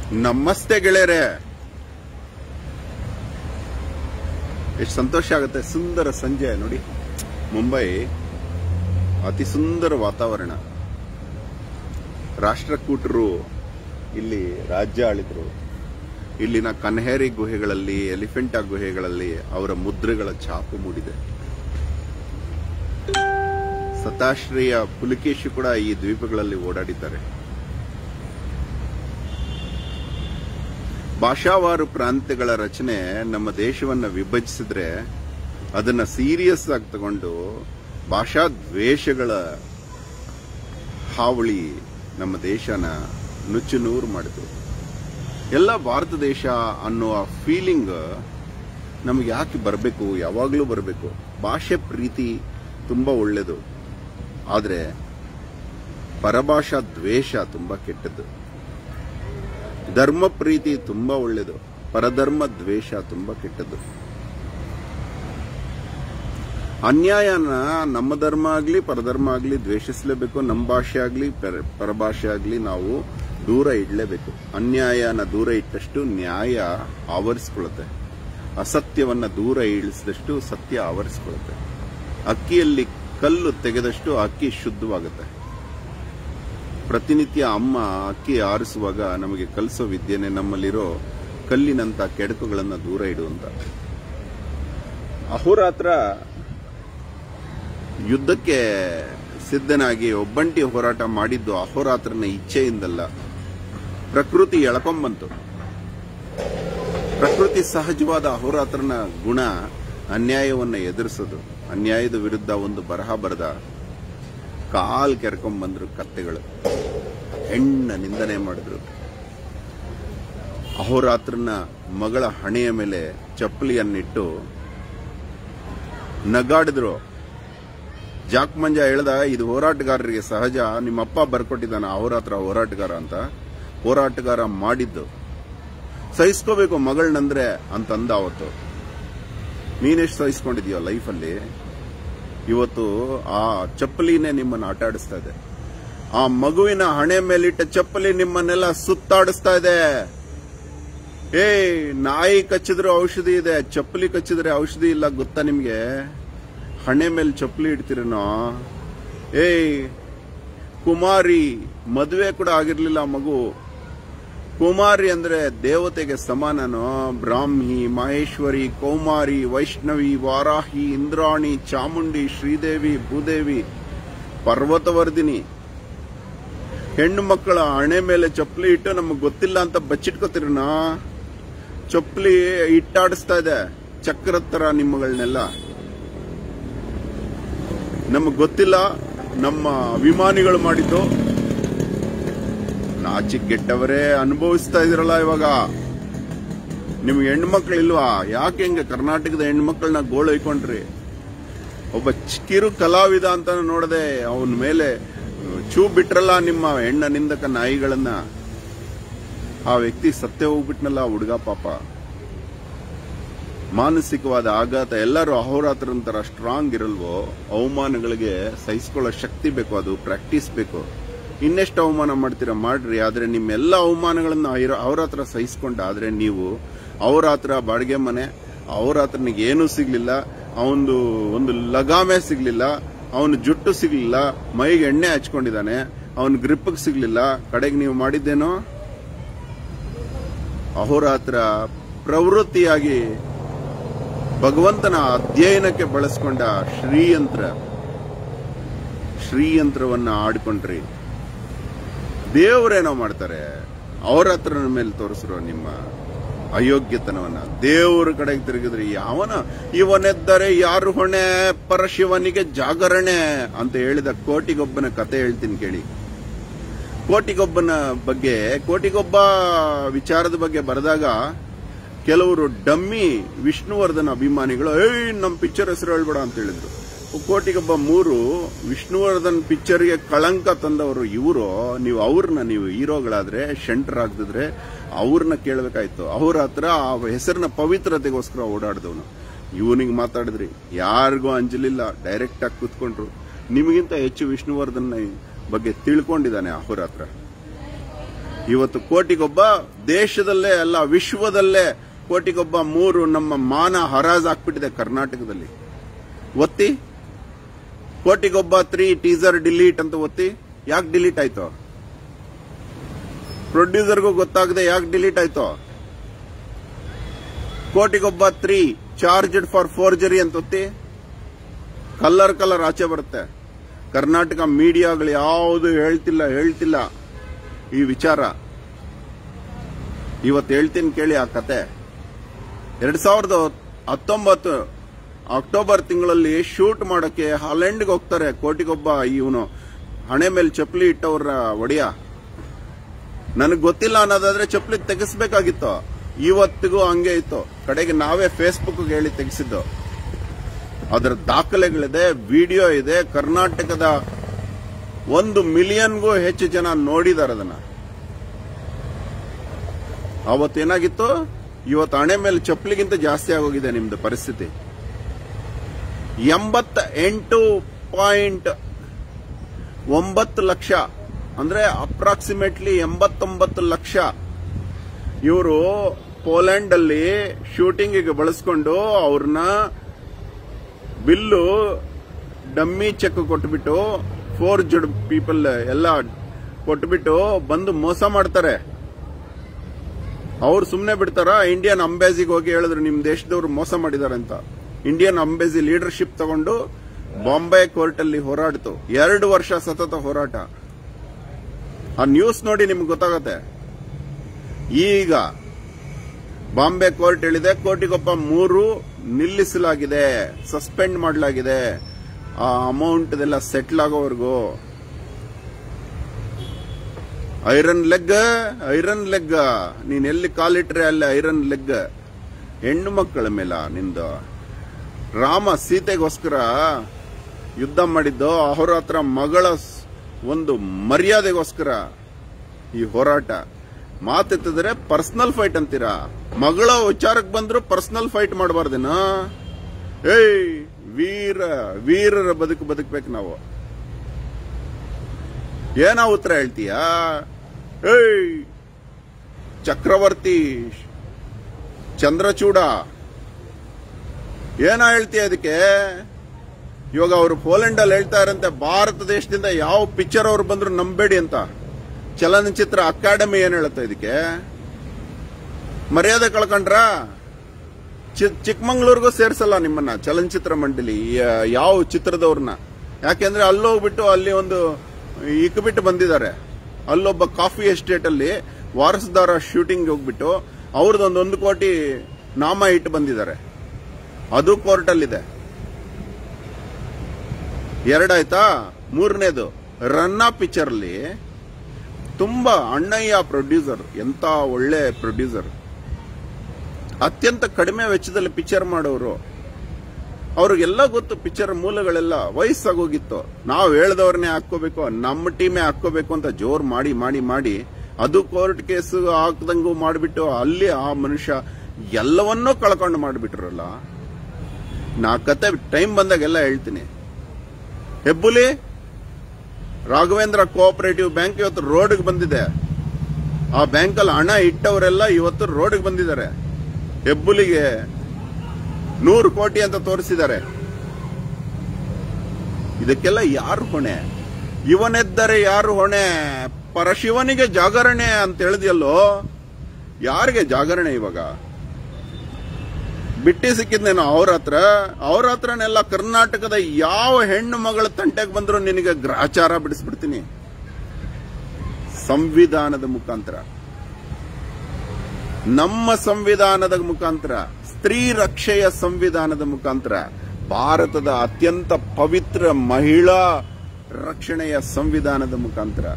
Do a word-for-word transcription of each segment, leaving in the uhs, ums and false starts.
ನಮಸ್ತೆ ಗೆಳೆಯರೆ, ಎಷ್ಟು ಸಂತೋಷ ಆಗುತ್ತೆ. ಸುಂದರ ಸಂಜೆ ನೋಡಿ, ಮುಂಬೈ ಅತಿ ಸುಂದರ ವಾತಾವರಣ. ರಾಷ್ಟ್ರಕೂಟರು ಇಲ್ಲಿ ರಾಜ್ಯ ಆಳಿದ್ರು. ಇಲ್ಲಿನ ಕನ್ಹೇರಿ ಗುಹೆಗಳಲ್ಲಿ, ಎಲಿಫೆಂಟಾ ಗುಹೆಗಳಲ್ಲಿ ಅವರ ಮುದ್ರೆಗಳ ಛಾಪು ಮೂಡಿದೆ. ಸತಾಶ್ರೀಯ ಪುಲಿಕೇಶಿ ಕೂಡ ಈ ದ್ವೀಪಗಳಲ್ಲಿ ಓಡಾಡಿದ್ದಾರೆ. ಭಾಷಾವಾರು ಪ್ರಾಂತ್ಯಗಳ ರಚನೆ ನಮ್ಮ ದೇಶವನ್ನು ವಿಭಜಿಸಿದ್ರೆ ಅದನ್ನ ಸೀರಿಯಸ್ ಆಗಿ ತಗೊಂಡು ಭಾಷಾ ದ್ವೇಷಗಳ ಹಾವಳಿ ನಮ್ಮ ದೇಶನ ನುಚ್ಚು ನೂರು ಮಾಡಿದ್ರು. ಎಲ್ಲ ಭಾರತ ದೇಶ ಅನ್ನೋ ಫೀಲಿಂಗ್ ನಮ್ಗೆ ಯಾಕೆ ಬರಬೇಕು? ಯಾವಾಗಲೂ ಬರಬೇಕು. ಭಾಷೆ ಪ್ರೀತಿ ತುಂಬಾ ಒಳ್ಳೇದು, ಆದರೆ ಪರಭಾಷಾ ದ್ವೇಷ ತುಂಬಾ ಕೆಟ್ಟದ್ದು. ಧರ್ಮ ಪ್ರೀತಿ ತುಂಬಾ ಒಳ್ಳೇದು, ಪರಧರ್ಮ ದ್ವೇಷ ತುಂಬಾ ಕೆಟ್ಟದ್ದು. ಅನ್ಯಾಯನ ನಮ್ಮ ಧರ್ಮ ಆಗ್ಲಿ ಪರಧರ್ಮ ಆಗ್ಲಿ ದ್ವೇಷಿಸಲೇಬೇಕು. ನಮ್ಮ ಭಾಷೆ ಆಗ್ಲಿ ಪರಭಾಷೆ ಆಗ್ಲಿ ನಾವು ದೂರ ಇಡಲೇಬೇಕು. ಅನ್ಯಾಯನ ದೂರ ಇಟ್ಟಷ್ಟು ನ್ಯಾಯ ಆವರಿಸಿಕೊಳ್ಳುತ್ತೆ, ಅಸತ್ಯವನ್ನ ದೂರ ಇಳಿಸಿದಷ್ಟು ಸತ್ಯ ಆವರಿಸಿಕೊಳ್ಳುತ್ತೆ. ಅಕ್ಕಿಯಲ್ಲಿ ಕಲ್ಲು ತೆಗೆದಷ್ಟು ಅಕ್ಕಿ ಶುದ್ಧವಾಗುತ್ತೆ. ಪ್ರತಿನಿತ್ಯ ಅಮ್ಮ ಅಕ್ಕಿ ಆರಿಸುವಾಗ ನಮಗೆ ಕಲಿಸೋ ವಿದ್ಯೆನೆ ನಮ್ಮಲ್ಲಿರೋ ಕಲ್ಲಿನಂತ ಕೆಡಕುಗಳನ್ನ ದೂರ ಇಡುವಂತ. ಅಹೋರಾತ್ರ ಯುದ್ಧಕ್ಕೆ ಸಿದ್ಧನಾಗಿ ಒಬ್ಬಂಟಿ ಹೋರಾಟ ಮಾಡಿದ್ದು ಅಹೋರಾತ್ರನ ಇಚ್ಛೆಯಿಂದಲ್ಲ, ಪ್ರಕೃತಿ ಎಳ್ಕೊಂಬಂತು. ಪ್ರಕೃತಿ ಸಹಜವಾದ ಅಹೋರಾತ್ರನ ಗುಣ ಅನ್ಯಾಯವನ್ನ ಎದುರಿಸೋದು. ಅನ್ಯಾಯದ ವಿರುದ್ಧ ಒಂದು ಬರಹ ಬರೆದ, ಕಾಲ್ ಕೆರ್ಕೊಂಡ್ಬಂದ್ರು ಕತ್ತೆಗಳು, ಹೆಣ್ಣ ನಿಂದನೆ ಮಾಡಿದ್ರು. ಅಹೋರಾತ್ರನ ಮಗಳ ಹಣೆಯ ಮೇಲೆ ಚಪ್ಪಲಿಯನ್ನಿಟ್ಟು ನಗಾಡಿದ್ರು. ಜಾಕ್ ಮಂಜ ಹೇಳ್ದ, ಇದು ಹೋರಾಟಗಾರರಿಗೆ ಸಹಜ, ನಿಮ್ಮಪ್ಪ ಬರ್ಕೊಟ್ಟಿದ್ದಾನ ಅಹೋರಾತ್ರ ಹೋರಾಟಗಾರ ಅಂತ. ಹೋರಾಟಗಾರ ಮಾಡಿದ್ದು ಸಹಿಸ್ಕೋಬೇಕು ಮಗಳನ್ನಂದ್ರೆ ಅಂತಂದ ಅವತ್ತು. ನೀನೆಷ್ಟು ಸಹಿಸ್ಕೊಂಡಿದೀಯ ಲೈಫಲ್ಲಿ? ಇವತ್ತು ಆ ಚಪ್ಪಲಿನೇ ನಿಮ್ಮನ್ನು ಆಟ ಆಡಿಸ್ತಾ ಇದೆ. ಆ ಮಗುವಿನ ಹಣೆ ಮೇಲಿಟ್ಟ ಚಪ್ಪಲಿ ನಿಮ್ಮನ್ನೆಲ್ಲ ಸುತ್ತಾಡಿಸ್ತಾ ಇದೆ. ಏ, ನಾಯಿ ಕಚ್ಚಿದ್ರೆ ಔಷಧಿ ಇದೆ, ಚಪ್ಪಲಿ ಕಚ್ಚಿದ್ರೆ ಔಷಧಿ ಇಲ್ಲ, ಗೊತ್ತಾ ನಿಮ್ಗೆ? ಹಣೆ ಮೇಲೆ ಚಪ್ಪಲಿ ಇಡ್ತೀರೇನೋ? ಏಯ್ ಕುಮಾರಿ, ಮದುವೆ ಕೂಡ ಆಗಿರ್ಲಿಲ್ಲ ಮಗು. ಕುಮಾರಿ ಅಂದ್ರೆ ದೇವತೆಗೆ ಸಮಾನನೋ? ಬ್ರಾಹ್ಮಿ, ಮಹೇಶ್ವರಿ, ಕೌಮಾರಿ, ವೈಷ್ಣವಿ, ವಾರಾಹಿ, ಇಂದ್ರಾಣಿ, ಚಾಮುಂಡಿ, ಶ್ರೀದೇವಿ, ಭೂದೇವಿ, ಪರ್ವತವರ್ಧಿನಿ. ಹೆಣ್ಣು ಮಕ್ಕಳ ಹಣೆ ಮೇಲೆ ಚಪ್ಪಲಿ ಇಟ್ಟು ನಮಗ್ ಗೊತ್ತಿಲ್ಲ ಅಂತ ಬಚ್ಚಿಟ್ಕೋತಿರನ? ಚಪ್ಪಲಿ ಇಟ್ಟಾಡಿಸ್ತಾ ಇದೆ ಚಕ್ರದ ತರ ನಿಮ್ಮಗಳನ್ನೆಲ್ಲ. ನಮಗ್ ಗೊತ್ತಿಲ್ಲ, ನಮ್ಮ ಅಭಿಮಾನಿಗಳು ಮಾಡಿದ್ದು. ನಾಚಿಗೆಟ್ಟವರೇ ಅನುಭವಿಸ್ತಾ ಇದ್ರಲ್ಲ ಇವಾಗ. ನಿಮ್ಗೆ ಹೆಣ್ಮಕ್ಳು ಇಲ್ವಾ? ಯಾಕೆ ಹಿಂಗೆ ಕರ್ನಾಟಕದ ಹೆಣ್ಮಕ್ಳನ್ನ ಗೋಳೈಕೊಂಡ್ರಿ? ಒಬ್ಬ ಕಿರು ಕಲಾವಿದ ಅಂತ ನೋಡದೆ ಅವನ ಮೇಲೆ ಚೂ ಬಿಟ್ರಲ್ಲ ನಿಮ್ಮ ಹೆಣ್ಣ ನಿಂದಕ ನಾಯಿಗಳನ್ನ. ಆ ವ್ಯಕ್ತಿ ಸತ್ಯ ಹೋಗ್ಬಿಟ್ನಲ್ಲ ಹುಡುಗ ಪಾಪ. ಮಾನಸಿಕವಾದ ಆಘಾತ. ಎಲ್ಲರೂ ಅಹೋರಾತ್ರಂತರ ಸ್ಟ್ರಾಂಗ್ ಇರಲ್ವೋ? ಅವಮಾನಗಳಿಗೆ ಸಹಿಸಿಕೊಳ್ಳೋ ಶಕ್ತಿ ಬೇಕು, ಅದು ಪ್ರಾಕ್ಟೀಸ್ ಬೇಕು. ಇನ್ನೆಷ್ಟು ಅವಮಾನ ಮಾಡ್ತೀರಾ ಮಾಡ್ರಿ, ಆದ್ರೆ ನಿಮ್ಮೆಲ್ಲ ಅವಮಾನಗಳನ್ನ ಅವ್ರ ಹತ್ರ ಸಹಿಸ್ಕೊಂಡಾದ್ರೆ ನೀವು ಅವ್ರ ಹತ್ರ ಬಾಡಿಗೆ ಮನೆ, ಅವ್ರ ಹತ್ರನಿಗೆ ಏನೂ ಸಿಗ್ಲಿಲ್ಲ, ಅವನು ಒಂದು ಲಗಾಮೆ ಸಿಗ್ಲಿಲ್ಲ, ಅವನು ಜುಟ್ಟು ಸಿಗ್ಲಿಲ್ಲ, ಮೈಗೆ ಎಣ್ಣೆ ಹಚ್ಕೊಂಡಿದ್ದಾನೆ, ಅವನ ಗ್ರಿಪ್ಗೆ ಸಿಗ್ಲಿಲ್ಲ, ಕಡೆಗೆ ನೀವು ಮಾಡಿದ್ದೇನೋ? ಅಹೋರಾತ್ರ ಪ್ರವೃತ್ತಿಯಾಗಿ ಭಗವಂತನ ಅಧ್ಯಯನಕ್ಕೆ ಬಳಸ್ಕೊಂಡ ಶ್ರೀಯಂತ್ರ ಶ್ರೀಯಂತ್ರವನ್ನ ಆಡ್ಕೊಂಡ್ರಿ. ದೇವರೇನೋ ಮಾಡ್ತಾರೆ, ಅವ್ರ ಹತ್ರ ಮೇಲೆ ತೋರಿಸ್ರು ನಿಮ್ಮ ಅಯೋಗ್ಯತನವನ್ನ. ದೇವರ ಕಡೆಗೆ ತಿರುಗಿದ್ರಿ. ಯಾವನ ಇವನೆದ್ದರೆ ಯಾರು ಹೊಣೆ, ಪರಶಿವನಿಗೆ ಜಾಗರಣೆ ಅಂತ ಹೇಳಿದ ಕೋಟಿಗೊಬ್ಬನ ಕತೆ ಹೇಳ್ತೀನಿ ಕೇಳಿ. ಕೋಟಿಗೊಬ್ಬನ ಬಗ್ಗೆ, ಕೋಟಿಗೊಬ್ಬ ವಿಚಾರದ ಬಗ್ಗೆ ಬರೆದಾಗ ಕೆಲವರು ಡಮ್ಮಿ ವಿಷ್ಣುವರ್ಧನ್ ಅಭಿಮಾನಿಗಳು, ಏಯ್ ನಮ್ ಪಿಕ್ಚರ್ ಹೆಸರು ಹೇಳ್ಬೇಡ ಅಂತ ಹೇಳಿದ್ರು. ಕೋಟಿಗೊಬ್ಬ ಮೂರು ವಿಷ್ಣುವರ್ಧನ್ ಪಿಕ್ಚರ್ಗೆ ಕಳಂಕ ತಂದವರು ಇವರು. ನೀವು ಅವ್ರನ್ನ ನೀವು ಹೀರೋಗಳಾದ್ರೆ ಶಂಟರಾಗ್ದಿದ್ರೆ ಅವ್ರನ್ನ ಕೇಳಬೇಕಾಯ್ತು. ಅವ್ರ ಹತ್ರ ಆ ಹೆಸರಿನ ಪವಿತ್ರತೆಗೋಸ್ಕರ ಓಡಾಡಿದವನು. ಇವನಿಗೆ ಮಾತಾಡಿದ್ರಿ, ಯಾರಿಗೂ ಅಂಜಲಿಲ್ಲ, ಡೈರೆಕ್ಟ್ ಆಗಿ ಕೂತ್ಕೊಂಡ್ರು. ನಿಮಗಿಂತ ಹೆಚ್ಚು ವಿಷ್ಣುವರ್ಧನ್ ಬಗ್ಗೆ ತಿಳ್ಕೊಂಡಿದ್ದಾನೆ ಅಹೋರಾತ್ರ. ಇವತ್ತು ಕೋಟಿಗೊಬ್ಬ, ದೇಶದಲ್ಲೇ ಅಲ್ಲ ವಿಶ್ವದಲ್ಲೇ ಕೋಟಿಗೊಬ್ಬ ಮೂರು ನಮ್ಮ ಮಾನ ಹರಾಜ್ ಆಗ್ಬಿಟ್ಟಿದೆ ಕರ್ನಾಟಕದಲ್ಲಿ. ಒತ್ತಿ ಕೋಟಿಗೊಬ್ಬ ತ್ರೀ ಟೀಸರ್ ಡಿಲೀಟ್ ಅಂತ ಒತ್ತಿ. ಯಾಕೆ ಡಿಲೀಟ್ ಆಯ್ತು? ಪ್ರೊಡ್ಯೂಸರ್ಗೂ ಗೊತ್ತಾಗದೆ ಯಾಕೆ ಡಿಲೀಟ್ ಆಯ್ತು? Kotigobba three charged for forgery ಅಂತ ಒತ್ತಿ. ಕಲರ್ ಕಲರ್ ಆಚೆ ಬರುತ್ತೆ. ಕರ್ನಾಟಕ ಮೀಡಿಯಾಗಳು ಯಾವುದು ಹೇಳ್ತಿಲ್ಲ ಹೇಳ್ತಿಲ್ಲ ಈ ವಿಚಾರ. ಇವತ್ತು ಹೇಳ್ತೀನಿ ಕೇಳಿ ಆ ಕತೆ. ಎರಡ್ ಸಾವಿರದ ಹತ್ತೊಂಬತ್ತು ಅಕ್ಟೋಬರ್ ತಿಂಗಳಲ್ಲಿ ಶೂಟ್ ಮಾಡಕ್ಕೆ ಹಾಲೆಂಡ್ಗೆ ಹೋಗ್ತಾರೆ ಕೋಟಿಗೊಬ್ಬ. ಇವನು ಹಣೆ ಮೇಲೆ ಚಪ್ಪಲಿ ಇಟ್ಟವ್ರ ಒಡೆಯ. ನನಗೆ ಗೊತ್ತಿಲ್ಲ ಅನ್ನೋದಾದ್ರೆ ಚಪ್ಪಲಿ ತೆಗೆಸ್ಬೇಕಾಗಿತ್ತು. ಇವತ್ತಿಗೂ ಹಂಗೆ ಇತ್ತು. ಕಡೆಗೆ ನಾವೇ ಫೇಸ್ಬುಕ್ ಹೇಳಿ ತೆಗೆಸಿದ್ದು. ಅದರ ದಾಖಲೆಗಳಿದೆ, ವಿಡಿಯೋ ಇದೆ. ಕರ್ನಾಟಕದ ಒಂದು ಮಿಲಿಯನ್ಗೂ ಹೆಚ್ಚು ಜನ ನೋಡಿದಾರೆ ಅದನ್ನ. ಅವತ್ತೇನಾಗಿತ್ತು, ಇವತ್ತು ಹಣೆ ಮೇಲೆ ಚಪ್ಪಲಿಗಿಂತ ಜಾಸ್ತಿ ಆಗೋಗಿದೆ ನಿಮ್ದು ಪರಿಸ್ಥಿತಿ. ಎಂಬತ್ತ ಎಂಟು ಪಾಯಿಂಟ್ ಒಂಬತ್ತು ಲಕ್ಷ ಅಂದ್ರೆ ಅಪ್ರಾಕ್ಸಿಮೇಟ್ಲಿ ಎಂಬತ್ತೊಂಬತ್ತು ಲಕ್ಷ ಇವರು ಪೋಲೆಂಡ್ ಅಲ್ಲಿ ಶೂಟಿಂಗ್ ಬಳಸ್ಕೊಂಡು ಅವ್ರನ್ನ ಬಿಲ್ಲು ಡಮ್ಮಿ ಚೆಕ್ ಕೊಟ್ಬಿಟ್ಟು ಫೋರ್ಜ್ಡ್ ಪೀಪಲ್ ಎಲ್ಲ ಕೊಟ್ಬಿಟ್ಟು ಬಂದು ಮೋಸ ಮಾಡ್ತಾರೆ. ಅವ್ರು ಸುಮ್ನೆ ಬಿಡ್ತಾರ? ಇಂಡಿಯನ್ ಅಂಬಾಸಿಗೆ ಹೋಗಿ ಹೇಳಿದ್ರು ನಿಮ್ ದೇಶದವ್ರು ಮೋಸ ಮಾಡಿದಾರೆ ಅಂತ. ಇಂಡಿಯನ್ ಅಂಬಾಸಿ ಲೀಡರ್ಶಿಪ್ ತಗೊಂಡು ಬಾಂಬೆ ಕೋರ್ಟ್ ಅಲ್ಲಿ ಹೋರಾಡ್ತು. ಎರಡು ವರ್ಷ ಸತತ ಹೋರಾಟ. ಆ ನ್ಯೂಸ್ ನೋಡಿ ನಿಮ್ಗೆ ಗೊತ್ತಾಗತ್ತೆ. ಈಗ ಬಾಂಬೆ ಕೋರ್ಟ್ ಹೇಳಿದೆ ಕೋಟಿಗೊಬ್ಬ ಮೂರು ನಿಲ್ಲಿಸಲಾಗಿದೆ, ಸಸ್ಪೆಂಡ್ ಮಾಡಲಾಗಿದೆ. ಆ ಅಮೌಂಟ್ ಎಲ್ಲ ಸೆಟ್ಲ್ ಆಗೋವರೆಗೂ. ಐರನ್ ಲೆಗ್ ಐರನ್ ಲೆಗ್ ನೀನ್ ಎಲ್ಲಿ ಕಾಲಿಟ್ರೆ ಅಲ್ಲಿ ಐರನ್ ಲೆಗ್. ಹೆಣ್ಣು ಮಕ್ಕಳ ಮೇಲ ನಿಂದು. ರಾಮ ಸೀತೆಗೋಸ್ಕರ ಯುದ್ಧ ಮಾಡಿದ್ದು, ಅವರ ಹತ್ರ ಮಗಳ ಒಂದು ಮರ್ಯಾದೆಗೋಸ್ಕರ ಈ ಹೋರಾಟ. ಮಾತೆತ್ತಿದ್ರೆ ಪರ್ಸನಲ್ ಫೈಟ್ ಅಂತೀರಾ? ಮಗಳ ವಿಚಾರಕ್ಕೆ ಬಂದ್ರು ಪರ್ಸನಲ್ ಫೈಟ್ ಮಾಡಬಾರ್ದೇನ? ಏಯ್ ವೀರ ವೀರರ ಬದುಕು ಬದುಕಬೇಕು ನಾವು. ಏನ ಉತ್ತರ ಹೇಳ್ತೀಯಾ? ಏಯ್ ಚಕ್ರವರ್ತಿ ಚಂದ್ರಚೂಡ ಏನ ಹೇಳ್ತೀಯ ಅದಕ್ಕೆ? ಇವಾಗ ಅವರು ಪೋಲೆಂಡ್ ಅಲ್ಲಿ ಹೇಳ್ತಾ ಇರಂತೆ ಭಾರತ ದೇಶದಿಂದ ಯಾವ ಪಿಕ್ಚರ್ ಅವ್ರು ಬಂದ್ರು ನಂಬೇಡಿ ಅಂತ. ಚಲನಚಿತ್ರ ಅಕಾಡೆಮಿ ಏನ್ ಹೇಳುತ್ತೆ ಇದಕ್ಕೆ? ಮರ್ಯಾದೆ ಕಳ್ಕೊಂಡ್ರ? ಚಿಕ್ಕಮಂಗ್ಳೂರ್ಗೂ ಸೇರ್ಸಲ್ಲ ನಿಮ್ಮನ್ನ ಚಲನಚಿತ್ರ ಮಂಡಳಿ ಯಾವ ಚಿತ್ರದವ್ರನ್ನ. ಯಾಕೆಂದ್ರೆ ಅಲ್ಲೋಗ್ಬಿಟ್ಟು ಅಲ್ಲಿ ಒಂದು ಇಕ್ಬಿಟ್ಟು ಬಂದಿದ್ದಾರೆ. ಅಲ್ಲೊಬ್ಬ ಕಾಫಿ ಎಸ್ಟೇಟ್ ಅಲ್ಲಿ ವಾರಸದಾರ ಶೂಟಿಂಗ್ ಹೋಗ್ಬಿಟ್ಟು ಅವ್ರದ್ದೊಂದು ಒಂದು ಕೋಟಿ ನಾಮ ಇಟ್ಟು ಬಂದಿದ್ದಾರೆ. ಅದು ಕೋರ್ಟ್ ಅಲ್ಲಿದೆ. ಎರಡಾಯ್ತಾ? ಮೂರನೇದು ರನ್ನ ಪಿಕ್ಚರ್ ಅಲ್ಲಿ ತುಂಬಾ ಅಣ್ಣಯ್ಯ ಪ್ರೊಡ್ಯೂಸರ್, ಎಂತ ಒಳ್ಳೆ ಪ್ರೊಡ್ಯೂಸರ್. ಅತ್ಯಂತ ಕಡಿಮೆ ವೆಚ್ಚದಲ್ಲಿ ಪಿಕ್ಚರ್ ಮಾಡೋರು. ಅವ್ರಿಗೆಲ್ಲ ಗೊತ್ತು ಪಿಕ್ಚರ್ ಮೂಲಗಳೆಲ್ಲ. ವಯಸ್ಸಾಗೋಗಿತ್ತು. ನಾವು ಹೇಳ್ದವ್ರನ್ನೇ ಹಾಕೋಬೇಕು, ನಮ್ಮ ಟೀಮೇ ಹಾಕೋಬೇಕು ಅಂತ ಜೋರ್ ಮಾಡಿ ಮಾಡಿ ಮಾಡಿ ಅದು ಕೋರ್ಟ್ ಕೇಸ್ ಹಾಕದಂಗೂ ಮಾಡಿಬಿಟ್ಟು ಅಲ್ಲಿ ಆ ಮನುಷ್ಯ ಎಲ್ಲವನ್ನೂ ಕಳ್ಕೊಂಡು ಮಾಡಿಬಿಟ್ರಲ್ಲ. ನಾ ಕತೆ ಟೈಮ್ ಬಂದಾಗೆಲ್ಲ ಹೇಳ್ತೀನಿ. ಹೆಬ್ಬುಲಿ ರಾಘವೇಂದ್ರ ಕೋಆಪರೇಟಿವ್ ಬ್ಯಾಂಕ್ ಇವತ್ತು ರೋಡ್ಗೆ ಬಂದಿದೆ. ಆ ಬ್ಯಾಂಕಲ್ಲಿ ಹಣ ಇಟ್ಟವರೆಲ್ಲ ಇವತ್ತು ರೋಡ್ಗೆ ಬಂದಿದ್ದಾರೆ. ಹೆಬ್ಬುಲಿಗೆ ನೂರು ಕೋಟಿ ಅಂತ ತೋರಿಸಿದ್ದಾರೆ. ಇದಕ್ಕೆಲ್ಲ ಯಾರು ಹೊಣೆ? ಇವನೆದ್ದರೆ ಯಾರು ಹೊಣೆ? ಪರಶಿವನಿಗೆ ಜಾಗರಣೆ ಅಂತ ಹೇಳಿದ್ಯಲ್ಲೋ. ಯಾರಿಗೆ ಜಾಗರಣೆ ಇವಾಗ? ಬಿಟ್ಟಿ ಸಿಕ್ಕಿದ್ನೇನೋ ಅವ್ರ ಹತ್ರ. ಅವ್ರ ಹತ್ರನೆಲ್ಲ ಕರ್ನಾಟಕದ ಯಾವ ಹೆಣ್ಣು ಮಗಳ ತಂಟೆಗೆ ಬಂದ್ರು ನಿನಗೆ ಗ್ರಹಚಾರ ಬಿಡಿಸ್ಬಿಡ್ತೀನಿ. ಸಂವಿಧಾನದ ಮುಖಾಂತರ, ನಮ್ಮ ಸಂವಿಧಾನದ ಮುಖಾಂತರ, ಸ್ತ್ರೀ ರಕ್ಷೆಯ ಸಂವಿಧಾನದ ಮುಖಾಂತರ, ಭಾರತದ ಅತ್ಯಂತ ಪವಿತ್ರ ಮಹಿಳಾ ರಕ್ಷಣೆಯ ಸಂವಿಧಾನದ ಮುಖಾಂತರ,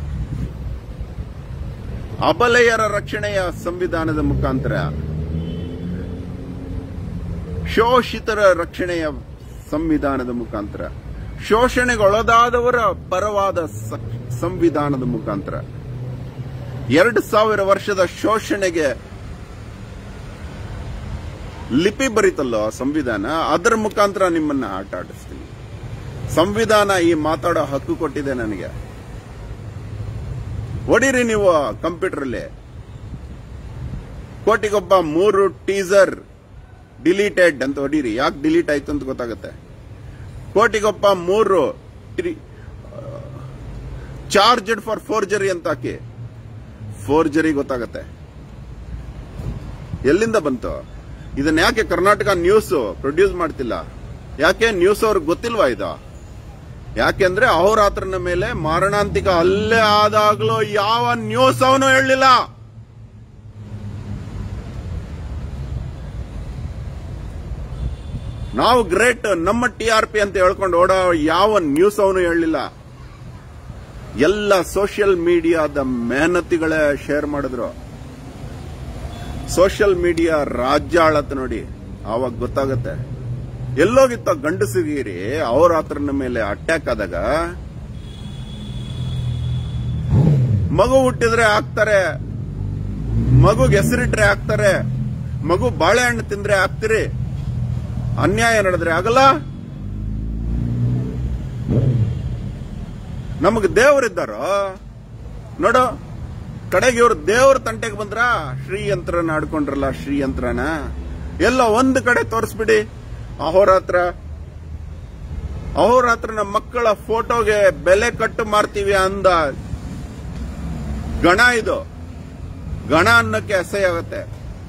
ಅಬಲೆಯರ ರಕ್ಷಣೆಯ ಸಂವಿಧಾನದ ಮುಖಾಂತರ, ಶೋಷಿತರ ರಕ್ಷಣೆಯ ಸಂವಿಧಾನದ ಮುಖಾಂತರ, ಶೋಷಣೆಗೊಳಗಾದವರ ಪರವಾದ ಸಂವಿಧಾನದ ಮುಖಾಂತರ, ಎರಡು ಸಾವಿರ ವರ್ಷದ ಶೋಷಣೆಗೆ ಲಿಪಿ ಬರೀತಲ್ಲೋ ಸಂವಿಧಾನ, ಅದರ ಮುಖಾಂತರ ನಿಮ್ಮನ್ನ ಆಟ ಆಡಿಸ್ತೀನಿ. ಸಂವಿಧಾನ ಈ ಮಾತಾಡೋ ಹಕ್ಕು ಕೊಟ್ಟಿದೆ ನನಗೆ. ಹೊಡೀರಿ ನೀವು ಕಂಪ್ಯೂಟರ್ ಅಲ್ಲಿ. ಕೋಟಿಗೊಬ್ಬ ಮೂರು ಟೀಸರ್ ಡಿಲೀಟೆಡ್ ಅಂತ ಹೊಡೀರಿ. ಯಾಕೆ ಡಿಲೀಟ್ ಆಯ್ತು ಅಂತ ಗೊತ್ತಾಗುತ್ತೆ. ಕೋಟಿಗೊಬ್ಬ ಮೂರು ಚಾರ್ಜ್ಡ್ ಫಾರ್ ಫೋರ್ಜರಿ ಅಂತ ಹಾಕಿ, ಫೋರ್ಜರಿ ಗೊತ್ತಾಗತ್ತೆ. ಎಲ್ಲಿಂದ ಬಂತು? ಇದನ್ನ ಯಾಕೆ ಕರ್ನಾಟಕ ನ್ಯೂಸ್ ಪ್ರೊಡ್ಯೂಸ್ ಮಾಡ್ತಿಲ್ಲ? ಯಾಕೆ ನ್ಯೂಸ್ ಅವ್ರಿಗೆ ಗೊತ್ತಿಲ್ವಾ ಇದು? ಯಾಕೆಂದ್ರೆ ಅಹೋರಾತ್ರನ ಮೇಲೆ ಮಾರಣಾಂತಿಕ ಹಲ್ಲೆ ಆದಾಗ್ಲೂ ಯಾವ ನ್ಯೂಸ್ ಅವನು ಹೇಳಲಿಲ್ಲ. ನಾವು ಗ್ರೇಟ್, ನಮ್ಮ ಟಿ ಆರ್ ಪಿ ಅಂತ ಹೇಳ್ಕೊಂಡು ಓಡೋ ಯಾವ ನ್ಯೂಸ್ ಅವನು ಹೇಳಲಿಲ್ಲ. ಎಲ್ಲ ಸೋಷಿಯಲ್ ಮೀಡಿಯಾದ ಮೆಹನತಿಗಳೇ ಶೇರ್ ಮಾಡಿದ್ರು. ಸೋಷಿಯಲ್ ಮೀಡಿಯಾ ರಾಜ್ಯ ಆಳತ್ ನೋಡಿ, ಆವಾಗ ಗೊತ್ತಾಗತ್ತೆ. ಎಲ್ಲೋಗಿತ್ತ ಗಂಡಸಿಗಿರಿ ಅಹೋರಾತ್ರನ ಮೇಲೆ ಅಟ್ಯಾಕ್ ಆದಾಗ. ಮಗು ಹುಟ್ಟಿದ್ರೆ ಹಾಕ್ತಾರೆ, ಮಗುಗೆ ಹೆಸರಿಟ್ರೆ ಹಾಕ್ತಾರೆ, ಮಗು ಬಾಳೆಹಣ್ಣು ತಿಂದ್ರೆ ಹಾಕ್ತಿರಿ. ಅನ್ಯಾಯ ನಡೆದ್ರೆ ಆಗಲ್ಲ. ನಮಗ್ ದೇವರಿದ್ದಾರೋ ನೋಡು. ಕಡೆಗೆ ಇವ್ರು ದೇವ್ರ ತಂಟೆಗೆ ಬಂದ್ರ ಶ್ರೀಯಂತ್ರನ ಆಡ್ಕೊಂಡ್ರಲ್ಲ, ಶ್ರೀಯಂತ್ರನ ಎಲ್ಲ ಒಂದು ಕಡೆ ತೋರಿಸ್ಬಿಡಿ. ಅಹೋರಾತ್ರ ಅಹೋರಾತ್ರನ ಮಕ್ಕಳ ಫೋಟೋಗೆ ಬೆಲೆ ಕಟ್ಟು ಮಾರ್ತೀವಿ ಅಂದ ಗಣ ಇದು. ಗಣ ಅನ್ನಕ್ಕೆ ಅಸಹ್ಯ ಆಗತ್ತೆ.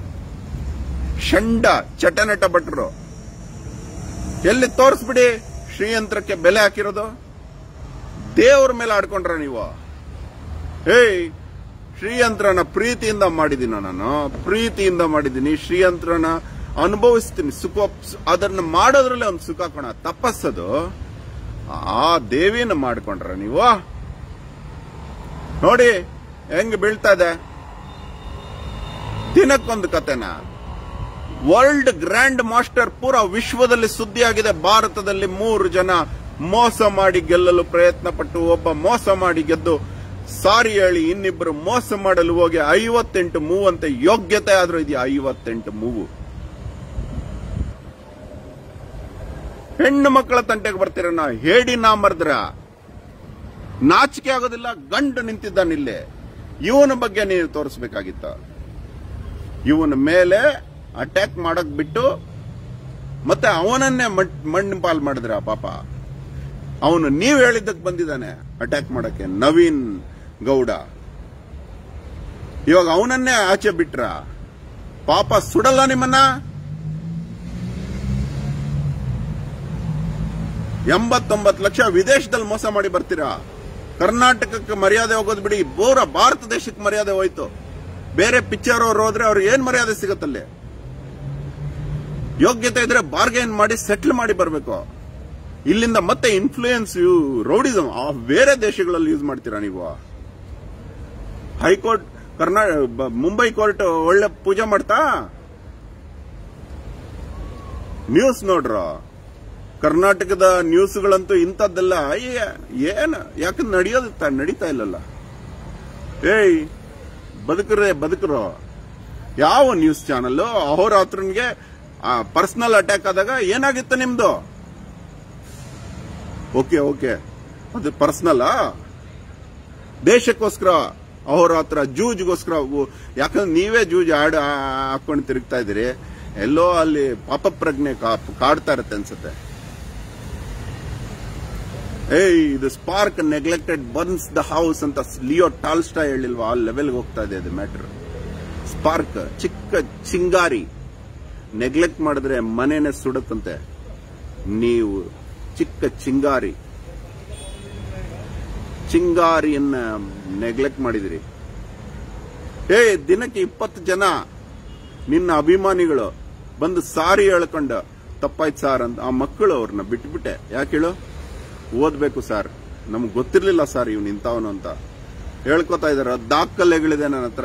ಷಂಡ ಚಟನಟ ಭಟ್ರು ಎಲ್ಲಿ ತೋರಿಸ್ಬಿಡಿ ಶ್ರೀಯಂತ್ರಕ್ಕೆ ಬೆಲೆ ಹಾಕಿರೋದು. ದೇವ್ರ ಮೇಲೆ ಆಡ್ಕೊಂಡ್ರ ನೀವು? ಏಯ್, ಶ್ರೀಯಂತ್ರನ ಪ್ರೀತಿಯಿಂದ ಮಾಡಿದೀನ ನಾನು, ಪ್ರೀತಿಯಿಂದ ಮಾಡಿದ್ದೀನಿ. ಶ್ರೀಯಂತ್ರನ ಅನುಭವಿಸ್ತೀನಿ, ಸುಖ. ಅದನ್ನ ಮಾಡೋದ್ರಲ್ಲೇ ಒಂದು ಸುಖ ಕಣ, ತಪಸ್ಸದು. ಆ ದೇವಿನ ಮಾಡ್ಕೊಂಡ್ರ ನೀವು? ನೋಡಿ ಹೆಂಗ್ ಬೀಳ್ತಾ ಇದೆ. ದಿನಕ್ಕೊಂದು ಕತೆನ. ವರ್ಲ್ಡ್ ಗ್ರ್ಯಾಂಡ್ ಮಾಸ್ಟರ್ ಪೂರ ವಿಶ್ವದಲ್ಲಿ ಸುದ್ದಿಯಾಗಿದೆ. ಭಾರತದಲ್ಲಿ ಮೂರು ಜನ ಮೋಸ ಮಾಡಿ ಗೆಲ್ಲಲು ಪ್ರಯತ್ನ ಪಟ್ಟು ಒಬ್ಬ ಮೋಸ ಮಾಡಿ ಗೆದ್ದು ಸಾರಿ ಹೇಳಿ ಇನ್ನಿಬ್ಬರು ಮೋಸ ಮಾಡಲು ಹೋಗಿ ಐವತ್ತೆಂಟು ಮೂವ್ ಅಂತ ಯೋಗ್ಯತೆ ಆದ್ರೂ ಇದೆಯಾ? ಐವತ್ತೆಂಟು ಮೂವು. ಹೆಣ್ಣು ಮಕ್ಕಳ ತಂಟೆಗೆ ಬರ್ತೀರ ನಾ ಹೇಳಿ ನಾ ಮರ್ದ್ರ. ನಾಚಿಕೆ ಆಗೋದಿಲ್ಲ. ಗಂಡು ನಿಂತಿದ್ದಾನಿಲ್ಲೇ. ಇವನ ಬಗ್ಗೆ ನೀವು ತೋರಿಸ್ಬೇಕಾಗಿತ್ತ. ಇವನ ಮೇಲೆ ಅಟ್ಯಾಕ್ ಮಾಡಕ್ ಬಿಟ್ಟು ಮತ್ತೆ ಅವನನ್ನೇ ಮಣ್ಣು ಪಾಲ್ ಮಾಡಿದ್ರ ಪಾಪ. ಅವನು ನೀವ್ ಹೇಳಿದ್ದಕ್ಕೆ ಬಂದಿದ್ದಾನೆ ಅಟ್ಯಾಕ್ ಮಾಡಕ್ಕೆ, ನವೀನ್ ಗೌಡ. ಇವಾಗ ಅವನನ್ನೇ ಆಚೆ ಬಿಟ್ರ ಪಾಪ. ಸುಡಲ್ಲ ನಿಮ್ಮನ್ನ? ಎಂಬತ್ತೊಂಬತ್ತು ಲಕ್ಷ ವಿದೇಶದಲ್ಲಿ ಮೋಸ ಮಾಡಿ ಬರ್ತೀರಾ. ಕರ್ನಾಟಕಕ್ಕೆ ಮರ್ಯಾದೆ ಹೋಗೋದು ಬಿಡಿ, ಪೂರ ಭಾರತ ದೇಶಕ್ಕೆ ಮರ್ಯಾದೆ ಹೋಯ್ತು. ಬೇರೆ ಪಿಕ್ಚರ್ ಅವ್ರು ಹೋದ್ರೆ ಅವ್ರಿಗೆ ಏನ್ ಮರ್ಯಾದೆ ಸಿಗತ್ತಲ್ಲಿ? ಯೋಗ್ಯತೆ ಇದ್ರೆ ಬಾರ್ಗೇನ್ ಮಾಡಿ ಸೆಟ್ಲ್ ಮಾಡಿ ಬರಬೇಕು. ಇಲ್ಲಿಂದ ಮತ್ತೆ ಇನ್ಫ್ಲೂಯೆನ್ಸ್ ರೌಡಿಸಮ್ ಬೇರೆ ದೇಶಗಳಲ್ಲಿ ಯೂಸ್ ಮಾಡ್ತೀರಾ ನೀವು? ಹೈಕೋರ್ಟ್ ಕರ್ನಾಟಕ ಮುಂಬೈ ಕೋರ್ಟ್ ಒಳ್ಳೆ ಪೂಜೆ ಮಾಡ್ತಾ? ನ್ಯೂಸ್ ನೋಡ್ರ. ಕರ್ನಾಟಕದ ನ್ಯೂಸ್ಗಳಂತೂ ಇಂಥದ್ದೆಲ್ಲ ಏನ್ ಯಾಕಂದ್ರೆ ನಡೆಯೋದು ನಡೀತಾ ಇಲ್ಲಲ್ಲ. ಏಯ್ ಬದುಕ್ರೆ ಬದುಕರು. ಯಾವ ನ್ಯೂಸ್ ಚಾನಲ್ ಅಹೋರಾತ್ರನ್ಗೆ ಪರ್ಸನಲ್ ಅಟ್ಯಾಕ್ ಆದಾಗ ಏನಾಗಿತ್ತು ನಿಮ್ದು? ಓಕೆ ಓಕೆ ಅದು ಪರ್ಸನಲ್. ದೇಶಕ್ಕೋಸ್ಕರ ಅಹೋರಾತ್ರ ಜೂಜ್ಗೋಸ್ಕರ. ಯಾಕಂದ್ರೆ ನೀವೇ ಜೂಜ್ ಆಡ್ ಹಾಕೊಂಡು ತಿರುಗ್ತಾ ಇದ್ದೀರಿ. ಎಲ್ಲೋ ಅಲ್ಲಿ ಪಾಪ ಪ್ರಜ್ಞೆ ಕಾಡ್ತಾ ಇರತ್ತೆ ಅನ್ಸುತ್ತೆ. ಏಯ್, ಇದು spark neglected burns the house ಅಂತ ಲಿಯೋ ಟಾಲ್ಸ್ಟಾ ಹೇಳಿಲ್ವಾ? ಆ ಲೆವೆಲ್ಗೆ ಹೋಗ್ತಾ ಇದೆ ಅದು ಮ್ಯಾಟರ್. ಸ್ಪಾರ್ಕ್ ಚಿಕ್ಕ ಚಿಂಗಾರಿ ನೆಗ್ಲೆಕ್ಟ್ ಮಾಡಿದ್ರೆ ಮನೇನೆ ಸುಡುತ್ತಂತೆ. ನೀವು ಚಿಕ್ಕ ಚಿಂಗಾರಿ ಚಿಂಗಾರಿಯನ್ನ ನೆಗ್ಲೆಕ್ಟ್ ಮಾಡಿದಿರಿ. ಏ ದಿನಕ್ಕೆ ಇಪ್ಪತ್ತು ಜನ ನಿನ್ನ ಅಭಿಮಾನಿಗಳು ಬಂದು ಸಾರಿ ಹೇಳ್ಕೊಂಡ ತಪ್ಪಾಯ್ತು ಸಾರ್ ಅಂತ. ಆ ಮಕ್ಕಳು ಅವ್ರನ್ನ ಬಿಟ್ಬಿಟ್ಟೆ. ಯಾಕೆ ಹೇಳು? ಓದ್ಬೇಕು ಸಾರ್, ನಮ್ಗೆ ಗೊತ್ತಿರ್ಲಿಲ್ಲ ಸಾರ್ ಇವ್ನು ಇಂಥವನು ಅಂತ ಹೇಳ್ಕೊತಾ ಇದಾರ. ದಾಖಲೆಗಳಿದೆ ನನ್ನ ಹತ್ರ.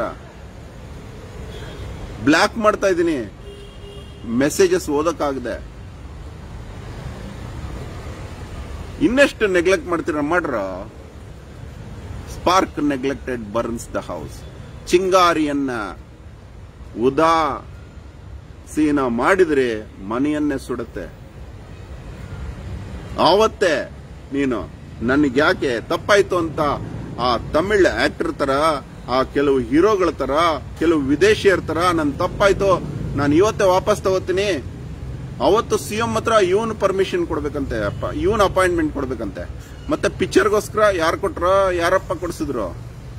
ಬ್ಲಾಕ್ ಮಾಡ್ತಾ ಇದ್ದೀನಿ, ಮೆಸೇಜಸ್ ಓದಕ್ಕಾಗದೆ. ಇನ್ನೆಷ್ಟು ನೆಗ್ಲೆಕ್ಟ್ ಮಾಡ್ತೀರ ಮಾಡ್ರ. Spark neglected burns the house. ಚಿಂಗಾರಿಯನ್ನ ಉದಾಸೀನ ಮಾಡಿದ್ರೆ ಮನೆಯನ್ನೇ ಸುಡುತ್ತೆ. ಆವತ್ತೇ ನೀನು ನನಗೆ ಯಾಕೆ ತಪ್ಪಾಯ್ತು ಅಂತ ಆ ತಮಿಳ್ ಆಕ್ಟರ್ ತರ, ಆ ಕೆಲವು ಹೀರೋಗಳ ತರ, ಕೆಲವು ವಿದೇಶಿಯರ ತರ ನನ್ ತಪ್ಪಾಯ್ತು, ನಾನು ಇವತ್ತೇ ವಾಪಸ್ ತಗೋತೀನಿ. ಅವತ್ತು ಸಿಎಂ ಹತ್ರ ಇವನ್ ಪರ್ಮಿಷನ್ ಕೊಡ್ಬೇಕಂತೆ, ಇವನ್ ಅಪಾಯಿಂಟ್ಮೆಂಟ್ ಕೊಡ್ಬೇಕಂತೆ. ಮತ್ತೆ ಪಿಕ್ಚರ್ಗೋಸ್ಕರ ಯಾರು ಕೊಟ್ರ, ಯಾರಪ್ಪ ಕೊಡಿಸಿದ್ರು?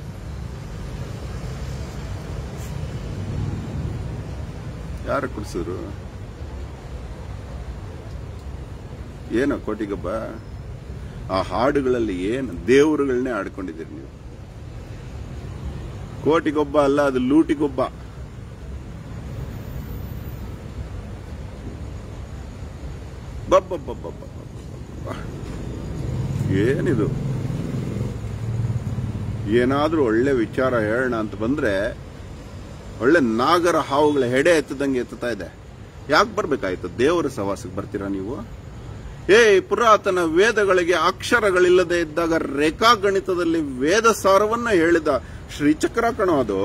ಯಾರು ಕೊಡಿಸಿದ್ರು? ಏನೋ ಕೋಟಿಗೊಬ್ಬ ಆ ಹಾಡುಗಳಲ್ಲಿ ಏನು ದೇವರುಗಳನ್ನೇ ಆಡ್ಕೊಂಡಿದ್ದೀರಿ ನೀವು. ಕೋಟಿಗೊಬ್ಬ ಅಲ್ಲ, ಅದು ಲೂಟಿಗೊಬ್ಬ. ಬಬ್ಬಬ್ಬಬ್ಬಬ್ಬ ಏನಿದು? ಏನಾದ್ರೂ ಒಳ್ಳೆ ವಿಚಾರ ಹೇಳೋಣ ಅಂತ ಬಂದ್ರೆ ಒಳ್ಳೆ ನಾಗರ ಹಾವುಗಳ ಹೆಡೆ ಎತ್ತದಂಗೆ ಎತ್ತುತ್ತಾ ಇದೆ. ಯಾಕೆ ಬರ್ಬೇಕಾಯ್ತು? ದೇವರ ಸವಾಸಕ್ಕೆ ಬರ್ತೀರಾ ನೀವು? ಏ, ಪುರಾತನ ವೇದಗಳಿಗೆ ಅಕ್ಷರಗಳಿಲ್ಲದೆ ಇದ್ದಾಗ ರೇಖಾಗಣಿತದಲ್ಲಿ ವೇದ ಸಾರವನ್ನ ಹೇಳಿದ ಶ್ರೀಚಕ್ರ ಕಣೋ ಅದು.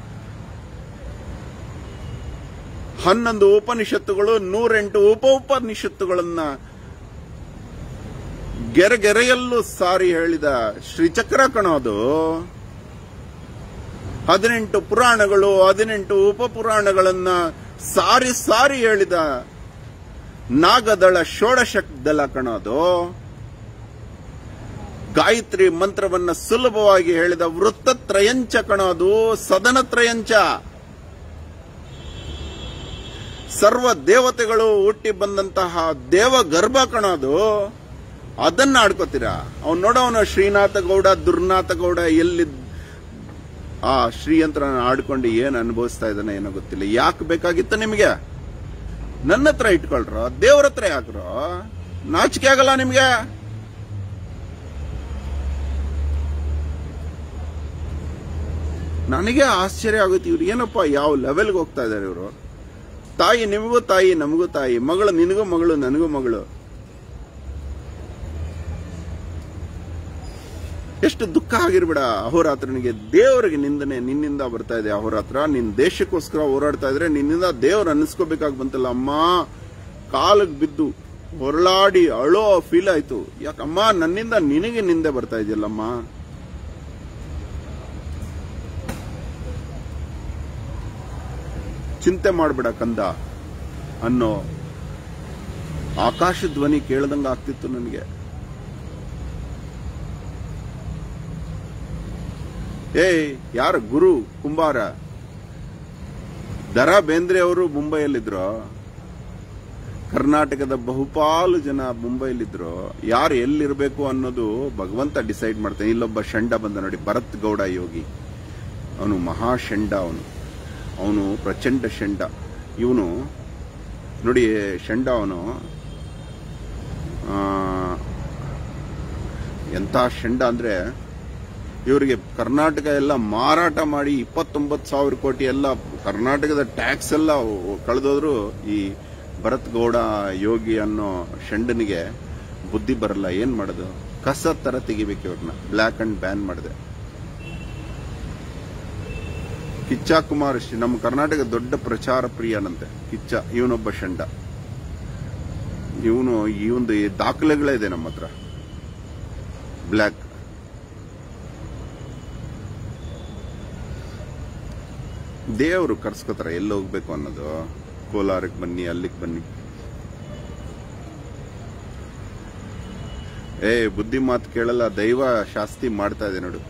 ಹನ್ನೊಂದು ಉಪನಿಷತ್ತುಗಳು, ನೂರೆಂಟು ಉಪ ಉಪನಿಷತ್ತುಗಳನ್ನ ಗೆರೆಗೆರೆಯಲ್ಲೂ ಸಾರಿ ಹೇಳಿದ ಶ್ರೀಚಕ್ರ ಕಣೋ ಅದು. ಹದಿನೆಂಟು ಪುರಾಣಗಳು, ಹದಿನೆಂಟು ಉಪ ಪುರಾಣಗಳನ್ನ ಸಾರಿ ಸಾರಿ ಹೇಳಿದ ನಾಗದಳ ಷೋಡಶದಳ ಕಣೋದು. ಗಾಯತ್ರಿ ಮಂತ್ರವನ್ನ ಸುಲಭವಾಗಿ ಹೇಳಿದ ವೃತ್ತತ್ರಯಂಚ ಕಣೋದು, ಸದನತ್ರಯಂಚ. ಸರ್ವ ದೇವತೆಗಳು ಹುಟ್ಟಿ ಬಂದಂತಹ ದೇವಗರ್ಭ ಕಣೋದು. ಅದನ್ನ ಆಡ್ಕೋತೀರಾ? ಅವ್ನು ನೋಡೋನು ಶ್ರೀನಾಥ ಗೌಡ, ದುರ್ನಾಥ ಗೌಡ ಎಲ್ಲಿ ಆ ಶ್ರೀಯಂತ್ರನ ಆಡ್ಕೊಂಡು ಏನ್ ಅನುಭವಿಸ್ತಾ ಇದ್ದಾನೆ ಏನೋ ಗೊತ್ತಿಲ್ಲ. ಯಾಕೆ ಬೇಕಾಗಿತ್ತು ನಿಮಗೆ? ನನ್ನ ಹತ್ರ ಇಟ್ಕೊಳ್ರ, ದೇವ್ರ ಹತ್ರ ಯಾಕ್ರೋ? ನಾಚಿಕೆ ಆಗಲ್ಲ ನಿಮ್ಗೆ? ನನಗೆ ಆಶ್ಚರ್ಯ ಆಗುತ್ತೆ, ಇವ್ರು ಏನಪ್ಪ ಯಾವ ಲೆವೆಲ್ಗೆ ಹೋಗ್ತಾ ಇದಾರೆ ಇವರು. ತಾಯಿ ನಿಮಗೂ ತಾಯಿ, ನಮಗೂ ತಾಯಿ, ಮಗಳು ನಿನಗೂ ಮಗಳು, ನನಗೂ ಮಗಳು. ಎಷ್ಟು ದುಃಖ ಆಗಿರ್ಬೇಡ ಅಹೋರಾತ್ರನಿಗೆ. ದೇವರಿಗೆ ನಿಂದನೆ ನಿನ್ನಿಂದ ಬರ್ತಾ ಇದೆ. ಅಹೋರಾತ್ರ ನಿನ್ ದೇಶಕ್ಕೋಸ್ಕರ ಹೋರಾಡ್ತಾ ಇದ್ರೆ ನಿನ್ನಿಂದ ದೇವ್ರು ಅನ್ನಿಸ್ಕೋಬೇಕಾಗಿ ಬಂತಲ್ಲ ಅಮ್ಮ. ಕಾಲಿಗೆ ಬಿದ್ದು ಹೊರಳಾಡಿ ಅಳೋ ಫೀಲ್ ಆಯ್ತು. ಯಾಕಮ್ಮ ನನ್ನಿಂದ ನಿನಗೆ ನಿಂದೆ ಬರ್ತಾ ಇದೆಯಲ್ಲಮ್ಮ. ಚಿಂತೆ ಮಾಡ್ಬೇಡ ಕಂದ ಅನ್ನೋ ಆಕಾಶ ಧ್ವನಿ ಕೇಳದಂಗ ಆಗ್ತಿತ್ತು ನನಗೆ. ಏ, ಯಾರ ಗುರು ಕುಂಬಾರ ದರಾ ಬೇಂದ್ರೆ ಅವರು ಮುಂಬೈಯಲ್ಲಿದ್ರು. ಕರ್ನಾಟಕದ ಬಹುಪಾಲು ಜನ ಮುಂಬೈಲಿದ್ರು. ಯಾರು ಎಲ್ಲಿರ್ಬೇಕು ಅನ್ನೋದು ಭಗವಂತ ಡಿಸೈಡ್ ಮಾಡ್ತಾನೆ. ಇಲ್ಲೊಬ್ಬ ಷಂಡ ಬಂದ ನೋಡಿ, ಭರತ್ ಗೌಡ ಯೋಗಿ. ಅವನು ಮಹಾ ಷಂಡ. ಅವನು ಅವನು ಪ್ರಚಂಡ ಷಂಡ. ಇವನು ನೋಡಿ ಷಂಡ. ಅವನು ಎಂತ ಷಂಡ ಅಂದ್ರೆ, ಇವರಿಗೆ ಕರ್ನಾಟಕ ಎಲ್ಲ ಮಾರಾಟ ಮಾಡಿ ಇಪ್ಪತ್ತೊಂಬತ್ತು ಸಾವಿರ ಕೋಟಿ ಎಲ್ಲ ಕರ್ನಾಟಕದ ಟ್ಯಾಕ್ಸ್ ಎಲ್ಲ ಕಳೆದೋದ್ರು ಈ ಭರತ್ ಗೌಡ ಯೋಗಿ ಅನ್ನೋ ಷಂಡನಿಗೆ ಬುದ್ಧಿ ಬರಲ್ಲ. ಏನ್ ಮಾಡೋದು? ಕಸ ತರ ತೆಗಿಬೇಕು ಇವ್ರನ್ನ. ಬ್ಲ್ಯಾಕ್ ಅಂಡ್ ಬ್ಯಾನ್ ಮಾಡಿದೆ. ಕಿಚ್ಚ ಕುಮಾರ್, ನಮ್ಮ ಕರ್ನಾಟಕ ದೊಡ್ಡ ಪ್ರಚಾರ ಪ್ರಿಯನಂತೆ ಕಿಚ್ಚ. ಇವನೊಬ್ಬ ಷಂಡ. ಇವನು ಇವೊಂದು ದಾಖಲೆಗಳೇ ಇದೆ ನಮ್ಮ ಹತ್ರ. ಬ್ಲ್ಯಾಕ್ ದೇವರು ಕರ್ಸ್ಕೋತಾರ ಎಲ್ಲಿ ಹೋಗ್ಬೇಕು ಅನ್ನೋದು. ಕೋಲಾರಕ್ಕೆ ಬನ್ನಿ, ಅಲ್ಲಿಗೆ ಬನ್ನಿ. ಏ, ಬುದ್ಧಿ ಮಾತು ಕೇಳಲ್ಲ, ದೈವ ಶಾಸ್ತಿ ಮಾಡ್ತಾ ಇದೆ ನೋಡು.